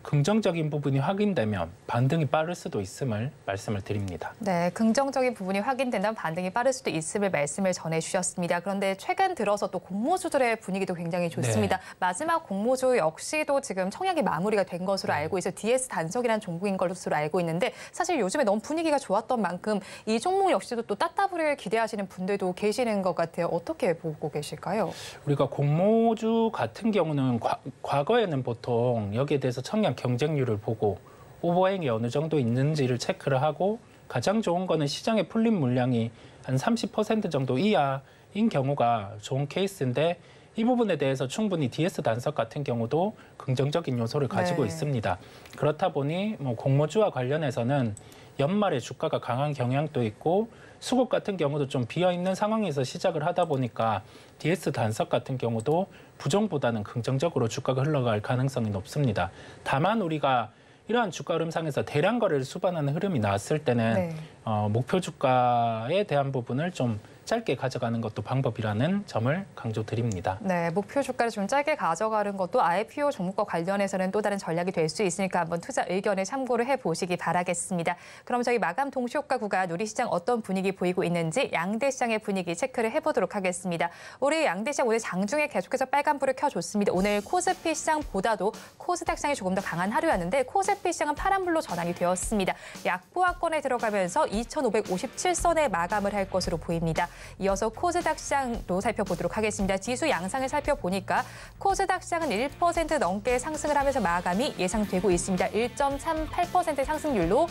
긍정적인 부분이 확인되면 반등이 빠를 수도 있음을 말씀을 드립니다. 네, 긍정적인 부분이 확인된다면 반등이 빠를 수도 있음을 말씀을 전해주셨습니다. 그런데 최근 들어서 또 공모주들의 분위기도 굉장히 좋습니다. 네. 마지막 공모주 역시도 지금 청약이 마무리가 된 것으로 알고 있어요. DS 단석이라는 종목인 것으로 알고 있는데 사실 요즘에 너무 분위기가 좋았던 만큼 이 종목 역시도 또 따따블을 기대하시는 분들도 계시는 것 같아요. 어떻게 보고 계실까요? 우리가 공모주 같은 경우는 과거에는 보통 여기에 대해서 청약 경쟁률을 보고 오버행이 어느 정도 있는지를 체크를 하고 가장 좋은 거는 시장에 풀린 물량이 한 30% 정도 이하인 경우가 좋은 케이스인데 이 부분에 대해서 충분히 DS 단석 같은 경우도 긍정적인 요소를 가지고 있습니다. 그렇다 보니 뭐 공모주와 관련해서는 연말에 주가가 강한 경향도 있고 수급 같은 경우도 좀 비어있는 상황에서 시작을 하다 보니까 DS 단석 같은 경우도 부정보다는 긍정적으로 주가가 흘러갈 가능성이 높습니다. 다만 우리가 이러한 주가 흐름상에서 대량 거래를 수반하는 흐름이 나왔을 때는 목표 주가에 대한 부분을 좀 짧게 가져가는 것도 방법이라는 점을 강조드립니다. 네, 목표 주가를 좀 짧게 가져가는 것도 IPO 종목과 관련해서는 또 다른 전략이 될 수 있으니까 한번 투자 의견에 참고를 해보시기 바라겠습니다. 그럼 저희 마감 동시효과 구간 우리 시장 어떤 분위기 보이고 있는지 양대 시장의 분위기 체크를 해보도록 하겠습니다. 우리 양대 시장 오늘 장중에 계속해서 빨간불을 켜줬습니다. 오늘 코스피 시장보다도 코스닥 시장이 조금 더 강한 하루였는데 코스피 시장은 파란불로 전환이 되었습니다. 약보합권에 들어가면서 2,557선에 마감을 할 것으로 보입니다. 이어서 코스닥 시장도 살펴보도록 하겠습니다. 지수 양상을 살펴보니까 코스닥 시장은 1% 넘게 상승을 하면서 마감이 예상되고 있습니다. 1.38% 상승률로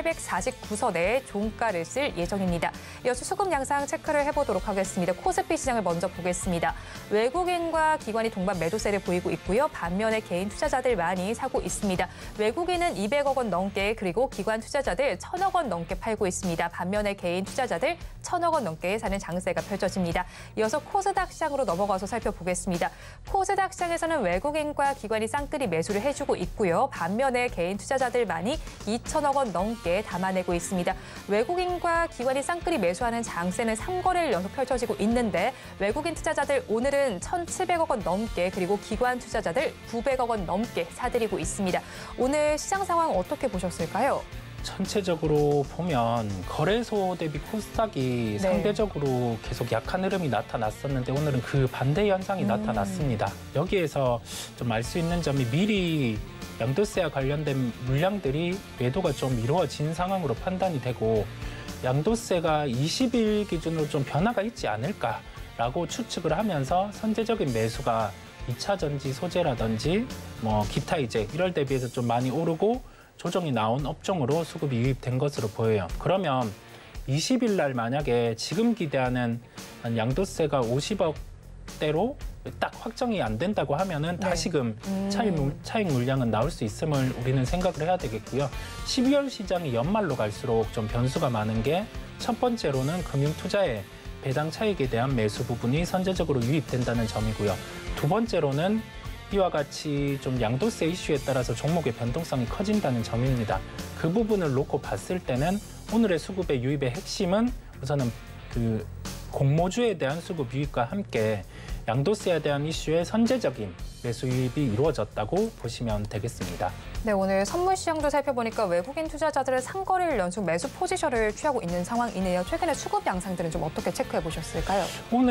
849선에 종가를 쓸 예정입니다. 이어서 수급 양상 체크를 해보도록 하겠습니다. 코스피 시장을 먼저 보겠습니다. 외국인과 기관이 동반 매도세를 보이고 있고요. 반면에 개인 투자자들 많이 사고 있습니다. 외국인은 200억 원 넘게 그리고 기관 투자자들 1,000억 원 넘게 팔고 있습니다. 반면에 개인 투자자들 1,000억 원 넘게 사는 장세가 펼쳐집니다. 이어서 코스닥 시장으로 넘어가서 살펴보겠습니다. 코스닥 시장에서는 외국인과 기관이 쌍끌이 매수를 해주고 있고요. 반면에 개인 투자자들만이 2,000억 원 넘게 담아내고 있습니다. 외국인과 기관이 쌍끌이 매수하는 장세는 3거래일 연속 펼쳐지고 있는데 외국인 투자자들 오늘은 1,700억 원 넘게 그리고 기관 투자자들 900억 원 넘게 사들이고 있습니다. 오늘 시장 상황 어떻게 보셨을까요? 전체적으로 보면 거래소 대비 코스닥이 상대적으로 계속 약한 흐름이 나타났었는데 오늘은 그 반대 현상이 나타났습니다. 여기에서 좀 알 수 있는 점이 미리 양도세와 관련된 물량들이 매도가 좀 이루어진 상황으로 판단이 되고 양도세가 20일 기준으로 좀 변화가 있지 않을까라고 추측을 하면서 선제적인 매수가 2차 전지 소재라든지 뭐 기타 이제 1월 대비해서 좀 많이 오르고 조정이 나온 업종으로 수급이 유입된 것으로 보여요. 그러면 20일 날 만약에 지금 기대하는 양도세가 50억대로 딱 확정이 안 된다고 하면은 다시금 차익 물량은 나올 수 있음을 우리는 생각을 해야 되겠고요. 12월 시장이 연말로 갈수록 좀 변수가 많은 게 첫 번째로는 금융투자의 배당 차익에 대한 매수 부분이 선제적으로 유입된다는 점이고요. 두 번째로는 이와 같이 좀 양도세 이슈에 따라서 종목의 변동성이 커진다는 점입니다. 그 부분을 놓고 봤을 때는 오늘의 수급의 유입의 핵심은 우선은 그 공모주에 대한 수급 유입과 함께 양도세에 대한 이슈의 선제적인 매수 유입이 이루어졌다고 보시면 되겠습니다. 네, 오늘 선물 시장도 살펴보니까 외국인 투자자들은 3거래일 연속 매수 포지션을 취하고 있는 상황이네요. 최근에 수급 양상들은 좀 어떻게 체크해 보셨을까요?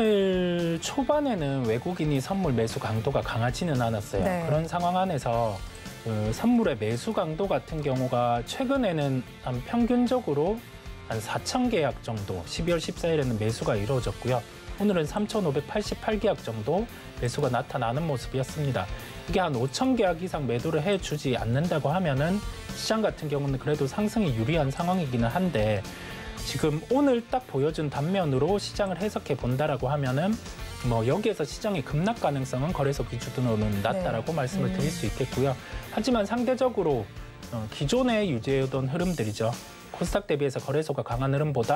오늘 초반에는 외국인이 선물 매수 강도가 강하지는 않았어요. 그런 상황 안에서 선물의 매수 강도 같은 경우가 최근에는 한 평균적으로 한 4,000계약 정도 12월 14일에는 매수가 이루어졌고요. 오늘은 3,588계약 정도 매수가 나타나는 모습이었습니다. 이게 한 5,000계약 이상 매도를 해주지 않는다고 하면은 시장 같은 경우는 그래도 상승이 유리한 상황이기는 한데 지금 오늘 딱 보여준 단면으로 시장을 해석해 본다라고 하면은 뭐 여기에서 시장의 급락 가능성은 거래소 기준으로는 낮다라고 말씀을 드릴 수 있겠고요. 하지만 상대적으로 기존에 유지해오던 흐름들이죠. 코스닥 대비해서 거래소가 강한 흐름보다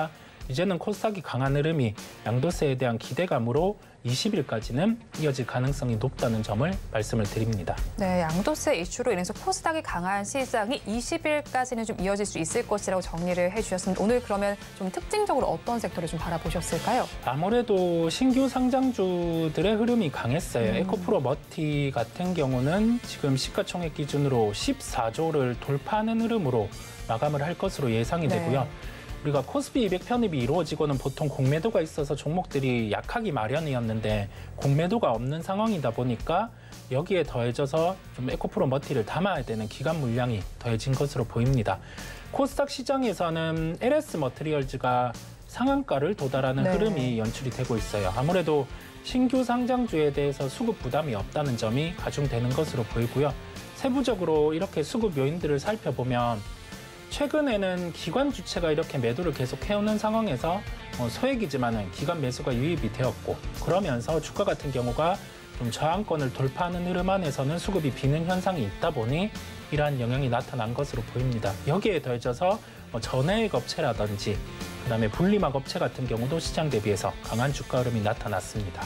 이제는 코스닥이 강한 흐름이 양도세에 대한 기대감으로 20일까지는 이어질 가능성이 높다는 점을 말씀을 드립니다. 네, 양도세 이슈로 인해서 코스닥이 강한 시장이 20일까지는 좀 이어질 수 있을 것이라고 정리를 해주셨습니다. 오늘 그러면 좀 특징적으로 어떤 섹터를 좀 바라보셨을까요? 아무래도 신규 상장주들의 흐름이 강했어요. 에코프로 머티 같은 경우는 지금 시가총액 기준으로 14조를 돌파하는 흐름으로 마감을 할 것으로 예상이 되고요. 우리가 코스피 200 편입이 이루어지고는 보통 공매도가 있어서 종목들이 약하기 마련이었는데 공매도가 없는 상황이다 보니까 여기에 더해져서 좀 에코프로 머티를 담아야 되는 기간 물량이 더해진 것으로 보입니다. 코스닥 시장에서는 LS 머티리얼즈가 상한가를 도달하는 흐름이 연출이 되고 있어요. 아무래도 신규 상장주에 대해서 수급 부담이 없다는 점이 가중되는 것으로 보이고요. 세부적으로 이렇게 수급 요인들을 살펴보면 최근에는 기관 주체가 이렇게 매도를 계속 해오는 상황에서 소액이지만은 기관 매수가 유입이 되었고 그러면서 주가 같은 경우가 좀 저항권을 돌파하는 흐름 안에서는 수급이 비는 현상이 있다 보니 이러한 영향이 나타난 것으로 보입니다. 여기에 더해져서 전해액 업체라든지 그다음에 분리막 업체 같은 경우도 시장 대비해서 강한 주가 흐름이 나타났습니다.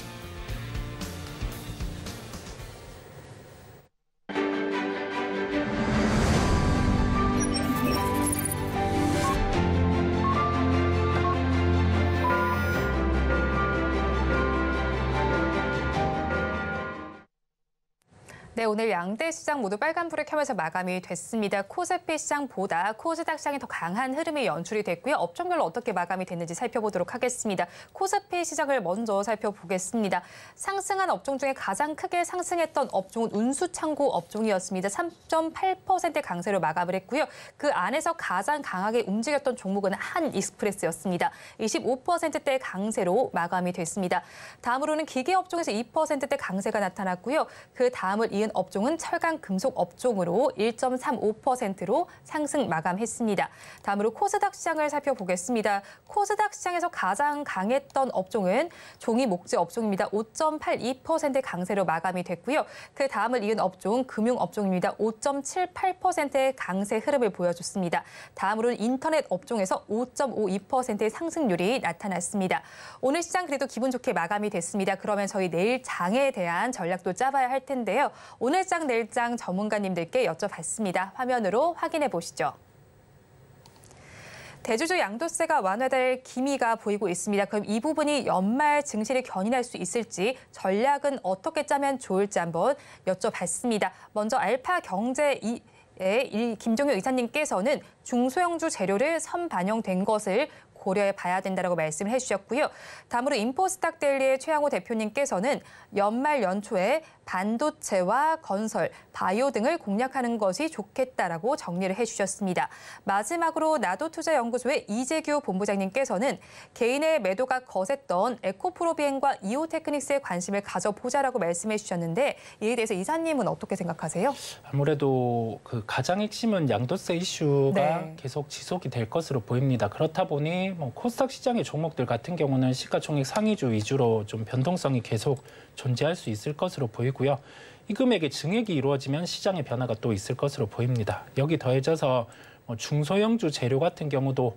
네, 오늘 양대 시장 모두 빨간불을 켜면서 마감이 됐습니다. 코스피 시장보다 코스닥 시장이 더 강한 흐름이 연출이 됐고요. 업종별로 어떻게 마감이 됐는지 살펴보도록 하겠습니다. 코스피 시장을 먼저 살펴보겠습니다. 상승한 업종 중에 가장 크게 상승했던 업종은 운수창고 업종이었습니다. 3.8% 강세로 마감을 했고요. 그 안에서 가장 강하게 움직였던 종목은 한익스프레스였습니다. 25%대 강세로 마감이 됐습니다. 다음으로는 기계업종에서 2%대 강세가 나타났고요. 그 다음을 이은 업종은 철강 금속 업종으로 1.35%로 상승 마감했습니다. 다음으로 코스닥 시장을 살펴보겠습니다. 코스닥 시장에서 가장 강했던 업종은 종이 목재 업종입니다. 5.82% 강세로 마감이 됐고요. 그 다음을 이은 업종은 금융 업종입니다. 5.78%의 강세 흐름을 보여줬습니다. 다음으로는 인터넷 업종에서 5.52%의 상승률이 나타났습니다. 오늘 시장 그래도 기분 좋게 마감이 됐습니다. 그러면 저희 내일 장에 대한 전략도 짜봐야 할 텐데요. 오늘 장 내일 장 전문가님들께 여쭤봤습니다. 화면으로 확인해 보시죠. 대주주 양도세가 완화될 기미가 보이고 있습니다. 그럼 이 부분이 연말 증시를 견인할 수 있을지 전략은 어떻게 짜면 좋을지 한번 여쭤봤습니다. 먼저 알파경제 김종효 이사님께서는 중소형주 재료를 선반영된 것을 고려해 봐야 된다고 말씀을 해주셨고요. 다음으로 인포스탁 데일리의 최양호 대표님께서는 연말 연초에 반도체와 건설, 바이오 등을 공략하는 것이 좋겠다라고 정리를 해주셨습니다. 마지막으로 나도투자연구소의 이재규 본부장님께서는 개인의 매도가 거셌던 에코프로비엔과 이오테크닉스에 관심을 가져보자라고 말씀해 주셨는데 이에 대해서 이사님은 어떻게 생각하세요? 아무래도 그 가장 핵심은 양도세 이슈가 계속 지속이 될 것으로 보입니다. 그렇다 보니 코스닥 시장의 종목들 같은 경우는 시가총액 상위주 위주로 좀 변동성이 계속 존재할 수 있을 것으로 보이고요. 이 금액의 증액이 이루어지면 시장의 변화가 또 있을 것으로 보입니다. 여기 더해져서 중소형주 재료 같은 경우도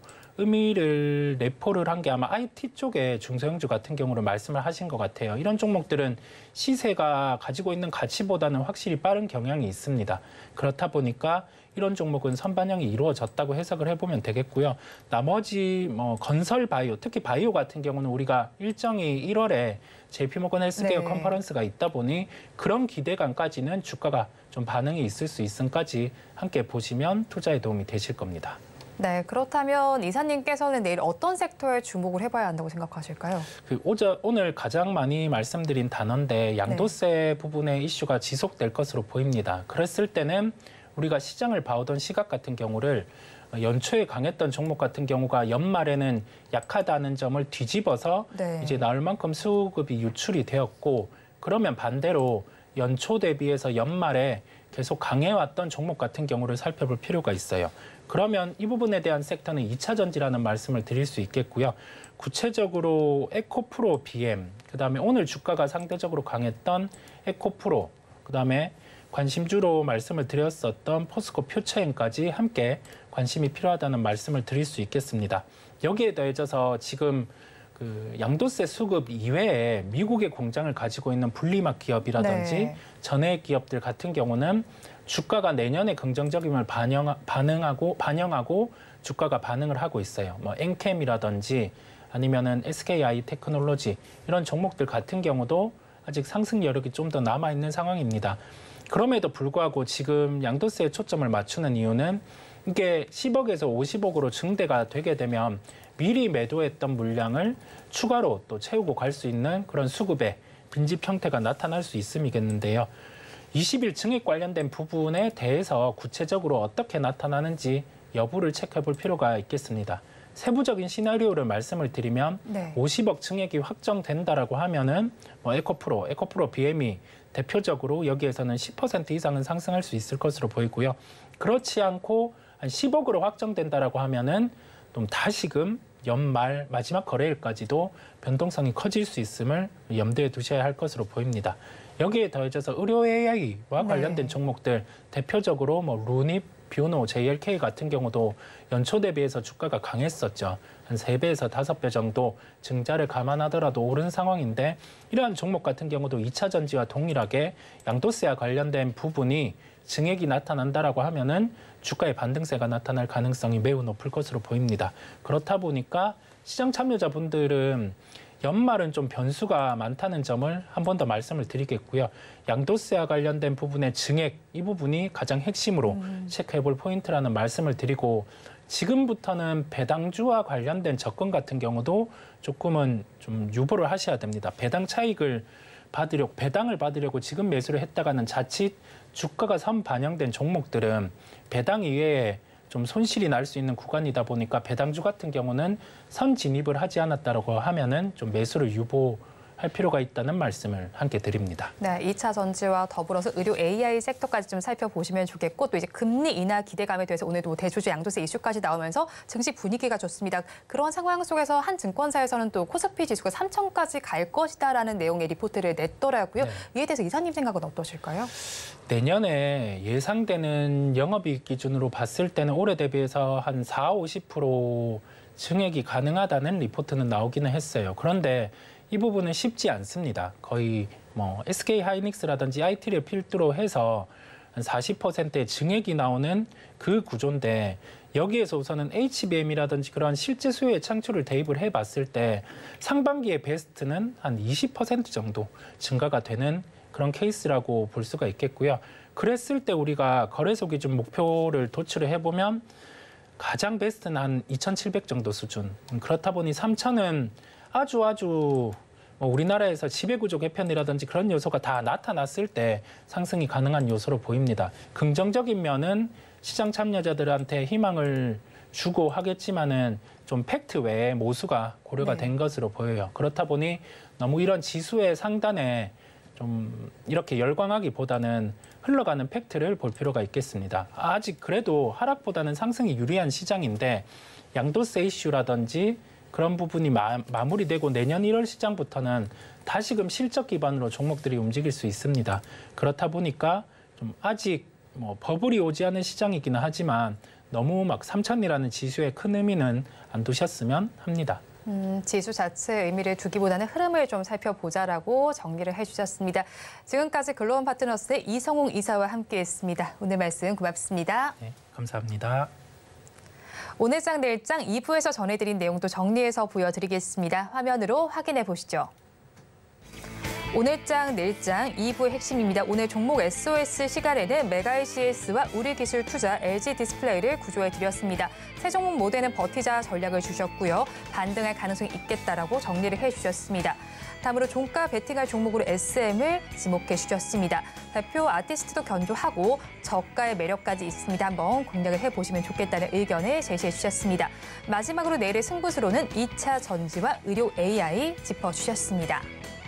의미를 내포를 한 게 아마 IT 쪽의 중소형주 같은 경우로 말씀을 하신 것 같아요. 이런 종목들은 시세가 가지고 있는 가치보다는 확실히 빠른 경향이 있습니다. 그렇다 보니까 이런 종목은 선반영이 이루어졌다고 해석을 해보면 되겠고요. 나머지 건설 바이오, 특히 바이오 같은 경우는 우리가 일정이 1월에 JP모건 헬스케어 컨퍼런스가 있다 보니 그런 기대감까지는 주가가 좀 반응이 있을 수 있음까지 함께 보시면 투자에 도움이 되실 겁니다. 네, 그렇다면 이사님께서는 내일 어떤 섹터에 주목을 해봐야 한다고 생각하실까요? 오늘 가장 많이 말씀드린 단어인데 양도세 부분의 이슈가 지속될 것으로 보입니다. 그랬을 때는 우리가 시장을 봐오던 시각 같은 경우를 연초에 강했던 종목 같은 경우가 연말에는 약하다는 점을 뒤집어서 이제 나올 만큼 수급이 유출이 되었고 그러면 반대로 연초 대비해서 연말에 계속 강해왔던 종목 같은 경우를 살펴볼 필요가 있어요. 그러면 이 부분에 대한 섹터는 2차 전지라는 말씀을 드릴 수 있겠고요. 구체적으로 에코프로 BM, 그다음에 오늘 주가가 상대적으로 강했던 에코프로, 그다음에 관심주로 말씀을 드렸었던 포스코 퓨처엠까지 함께 관심이 필요하다는 말씀을 드릴 수 있겠습니다. 여기에 더해져서 지금 양도세 수급 이외에 미국의 공장을 가지고 있는 분리막 기업이라든지 네. 전해액 기업들 같은 경우는 주가가 내년에 긍정적임을 반영하고 주가가 반응을 하고 있어요. 뭐 엔캠이라든지 아니면은 SKI 테크놀로지 이런 종목들 같은 경우도 아직 상승 여력이 좀 더 남아 있는 상황입니다. 그럼에도 불구하고 지금 양도세에 초점을 맞추는 이유는 이게 10억에서 50억으로 증대가 되게 되면 미리 매도했던 물량을 추가로 또 채우고 갈 수 있는 그런 수급의 빈집 형태가 나타날 수 있음이겠는데요. 20일 증액 관련된 부분에 대해서 구체적으로 어떻게 나타나는지 여부를 체크해 볼 필요가 있겠습니다. 세부적인 시나리오를 말씀을 드리면 네. 50억 증액이 확정된다라고 하면은 뭐 에코프로 BM이 대표적으로 여기에서는 10% 이상은 상승할 수 있을 것으로 보이고요. 그렇지 않고 한 10억으로 확정된다라고 하면은 좀 다시금 연말 마지막 거래일까지도 변동성이 커질 수 있음을 염두에 두셔야 할 것으로 보입니다. 여기에 더해져서 의료 AI와 관련된 종목들 대표적으로 뭐 루닙, 뷰노, JLK 같은 경우도 연초 대비해서 주가가 강했었죠. 한 3배에서 5배 정도 증자를 감안하더라도 오른 상황인데 이러한 종목 같은 경우도 2차 전지와 동일하게 양도세와 관련된 부분이 증액이 나타난다라고 하면은 주가의 반등세가 나타날 가능성이 매우 높을 것으로 보입니다. 그렇다 보니까 시장 참여자분들은 연말은 좀 변수가 많다는 점을 한 번 더 말씀을 드리겠고요. 양도세와 관련된 부분의 증액, 이 부분이 가장 핵심으로 체크해볼 포인트라는 말씀을 드리고 지금부터는 배당주와 관련된 접근 같은 경우도 조금은 좀 유보를 하셔야 됩니다. 배당을 받으려고 지금 매수를 했다가는 자칫 주가가 선반영된 종목들은 배당 이외에 좀 손실이 날 수 있는 구간이다 보니까 배당주 같은 경우는 선 진입을 하지 않았다고 하면은 좀 매수를 유보할 필요가 있다는 말씀을 함께 드립니다. 네, 2차 전지와 더불어서 의료 AI 섹터까지 좀 살펴보시면 좋겠고 또 이제 금리 인하 기대감에 대해서 오늘도 대주주 양도세 이슈까지 나오면서 증시 분위기가 좋습니다. 그런 상황 속에서 한 증권사에서는 또 코스피 지수가 3천까지 갈 것이다라는 내용의 리포트를 냈더라고요. 네. 이에 대해서 이사님 생각은 어떠실까요? 내년에 예상되는 영업이익 기준으로 봤을 때는 올해 대비해서 한 40~50% 증액이 가능하다는 리포트는 나오기는 했어요. 그런데 이 부분은 쉽지 않습니다. 거의 뭐 SK 하이닉스라든지 IT를 필두로 해서 한 40%의 증액이 나오는 그 구조인데 여기에서 우선은 HBM이라든지 그런 실제 수요의 창출을 대입을 해봤을 때 상반기의 베스트는 한 20% 정도 증가가 되는 그런 케이스라고 볼 수가 있겠고요. 그랬을 때 우리가 거래소 기준 목표를 도출을 해보면 가장 베스트는 한 2,700 정도 수준. 그렇다 보니 3,000은 아주 우리나라에서 지배구조 개편이라든지 그런 요소가 다 나타났을 때 상승이 가능한 요소로 보입니다. 긍정적인 면은 시장 참여자들한테 희망을 주고 하겠지만은 좀 팩트 외에 모수가 고려가 된 것으로 보여요. 그렇다 보니 너무 이런 지수의 상단에 좀 이렇게 열광하기보다는 흘러가는 팩트를 볼 필요가 있겠습니다. 아직 그래도 하락보다는 상승이 유리한 시장인데 양도세 이슈라든지 그런 부분이 마무리되고 내년 1월 시장부터는 다시금 실적 기반으로 종목들이 움직일 수 있습니다. 그렇다 보니까 좀 아직 뭐 버블이 오지 않은 시장이기는 하지만 너무 막 3,000이라는 지수의 큰 의미는 안 두셨으면 합니다. 지수 자체의 의미를 두기보다는 흐름을 좀 살펴보자라고 정리를 해주셨습니다. 지금까지 글로벌 파트너스의 이성웅 이사와 함께했습니다. 오늘 말씀 고맙습니다. 네, 감사합니다. 오늘장 내일장 2부에서 전해드린 내용도 정리해서 보여드리겠습니다. 화면으로 확인해 보시죠. 오늘장 내일장 2부의 핵심입니다. 오늘 종목 SOS 시간에는 메가ICS와 우리기술투자, LG디스플레이를 구조해 드렸습니다. 새 종목 모델은 버티자 전략을 주셨고요. 반등할 가능성이 있겠다라고 정리를 해주셨습니다. 다음으로 종가 베팅할 종목으로 SM을 지목해 주셨습니다. 대표 아티스트도 견조하고 저가의 매력까지 있습니다. 한번 공략을 해보시면 좋겠다는 의견을 제시해 주셨습니다. 마지막으로 내일의 승부수로는 2차 전지와 의료 AI 짚어주셨습니다.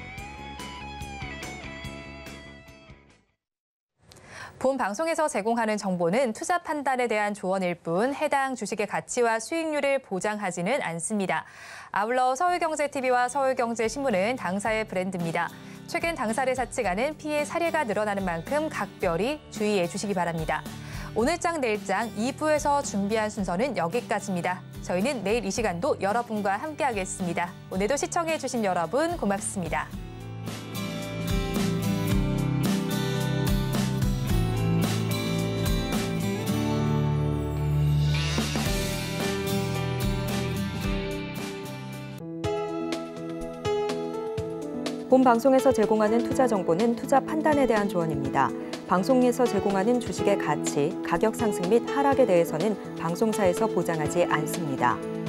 본 방송에서 제공하는 정보는 투자 판단에 대한 조언일 뿐 해당 주식의 가치와 수익률을 보장하지는 않습니다. 아울러 서울경제TV와 서울경제신문은 당사의 브랜드입니다. 최근 당사를 사측하는 피해 사례가 늘어나는 만큼 각별히 주의해 주시기 바랍니다. 오늘장 내일장 2부에서 준비한 순서는 여기까지입니다. 저희는 내일 이 시간도 여러분과 함께하겠습니다. 오늘도 시청해주신 여러분 고맙습니다. 본 방송에서 제공하는 투자 정보는 투자 판단에 대한 조언입니다. 방송에서 제공하는 주식의 가치, 가격 상승 및 하락에 대해서는 방송사에서 보장하지 않습니다.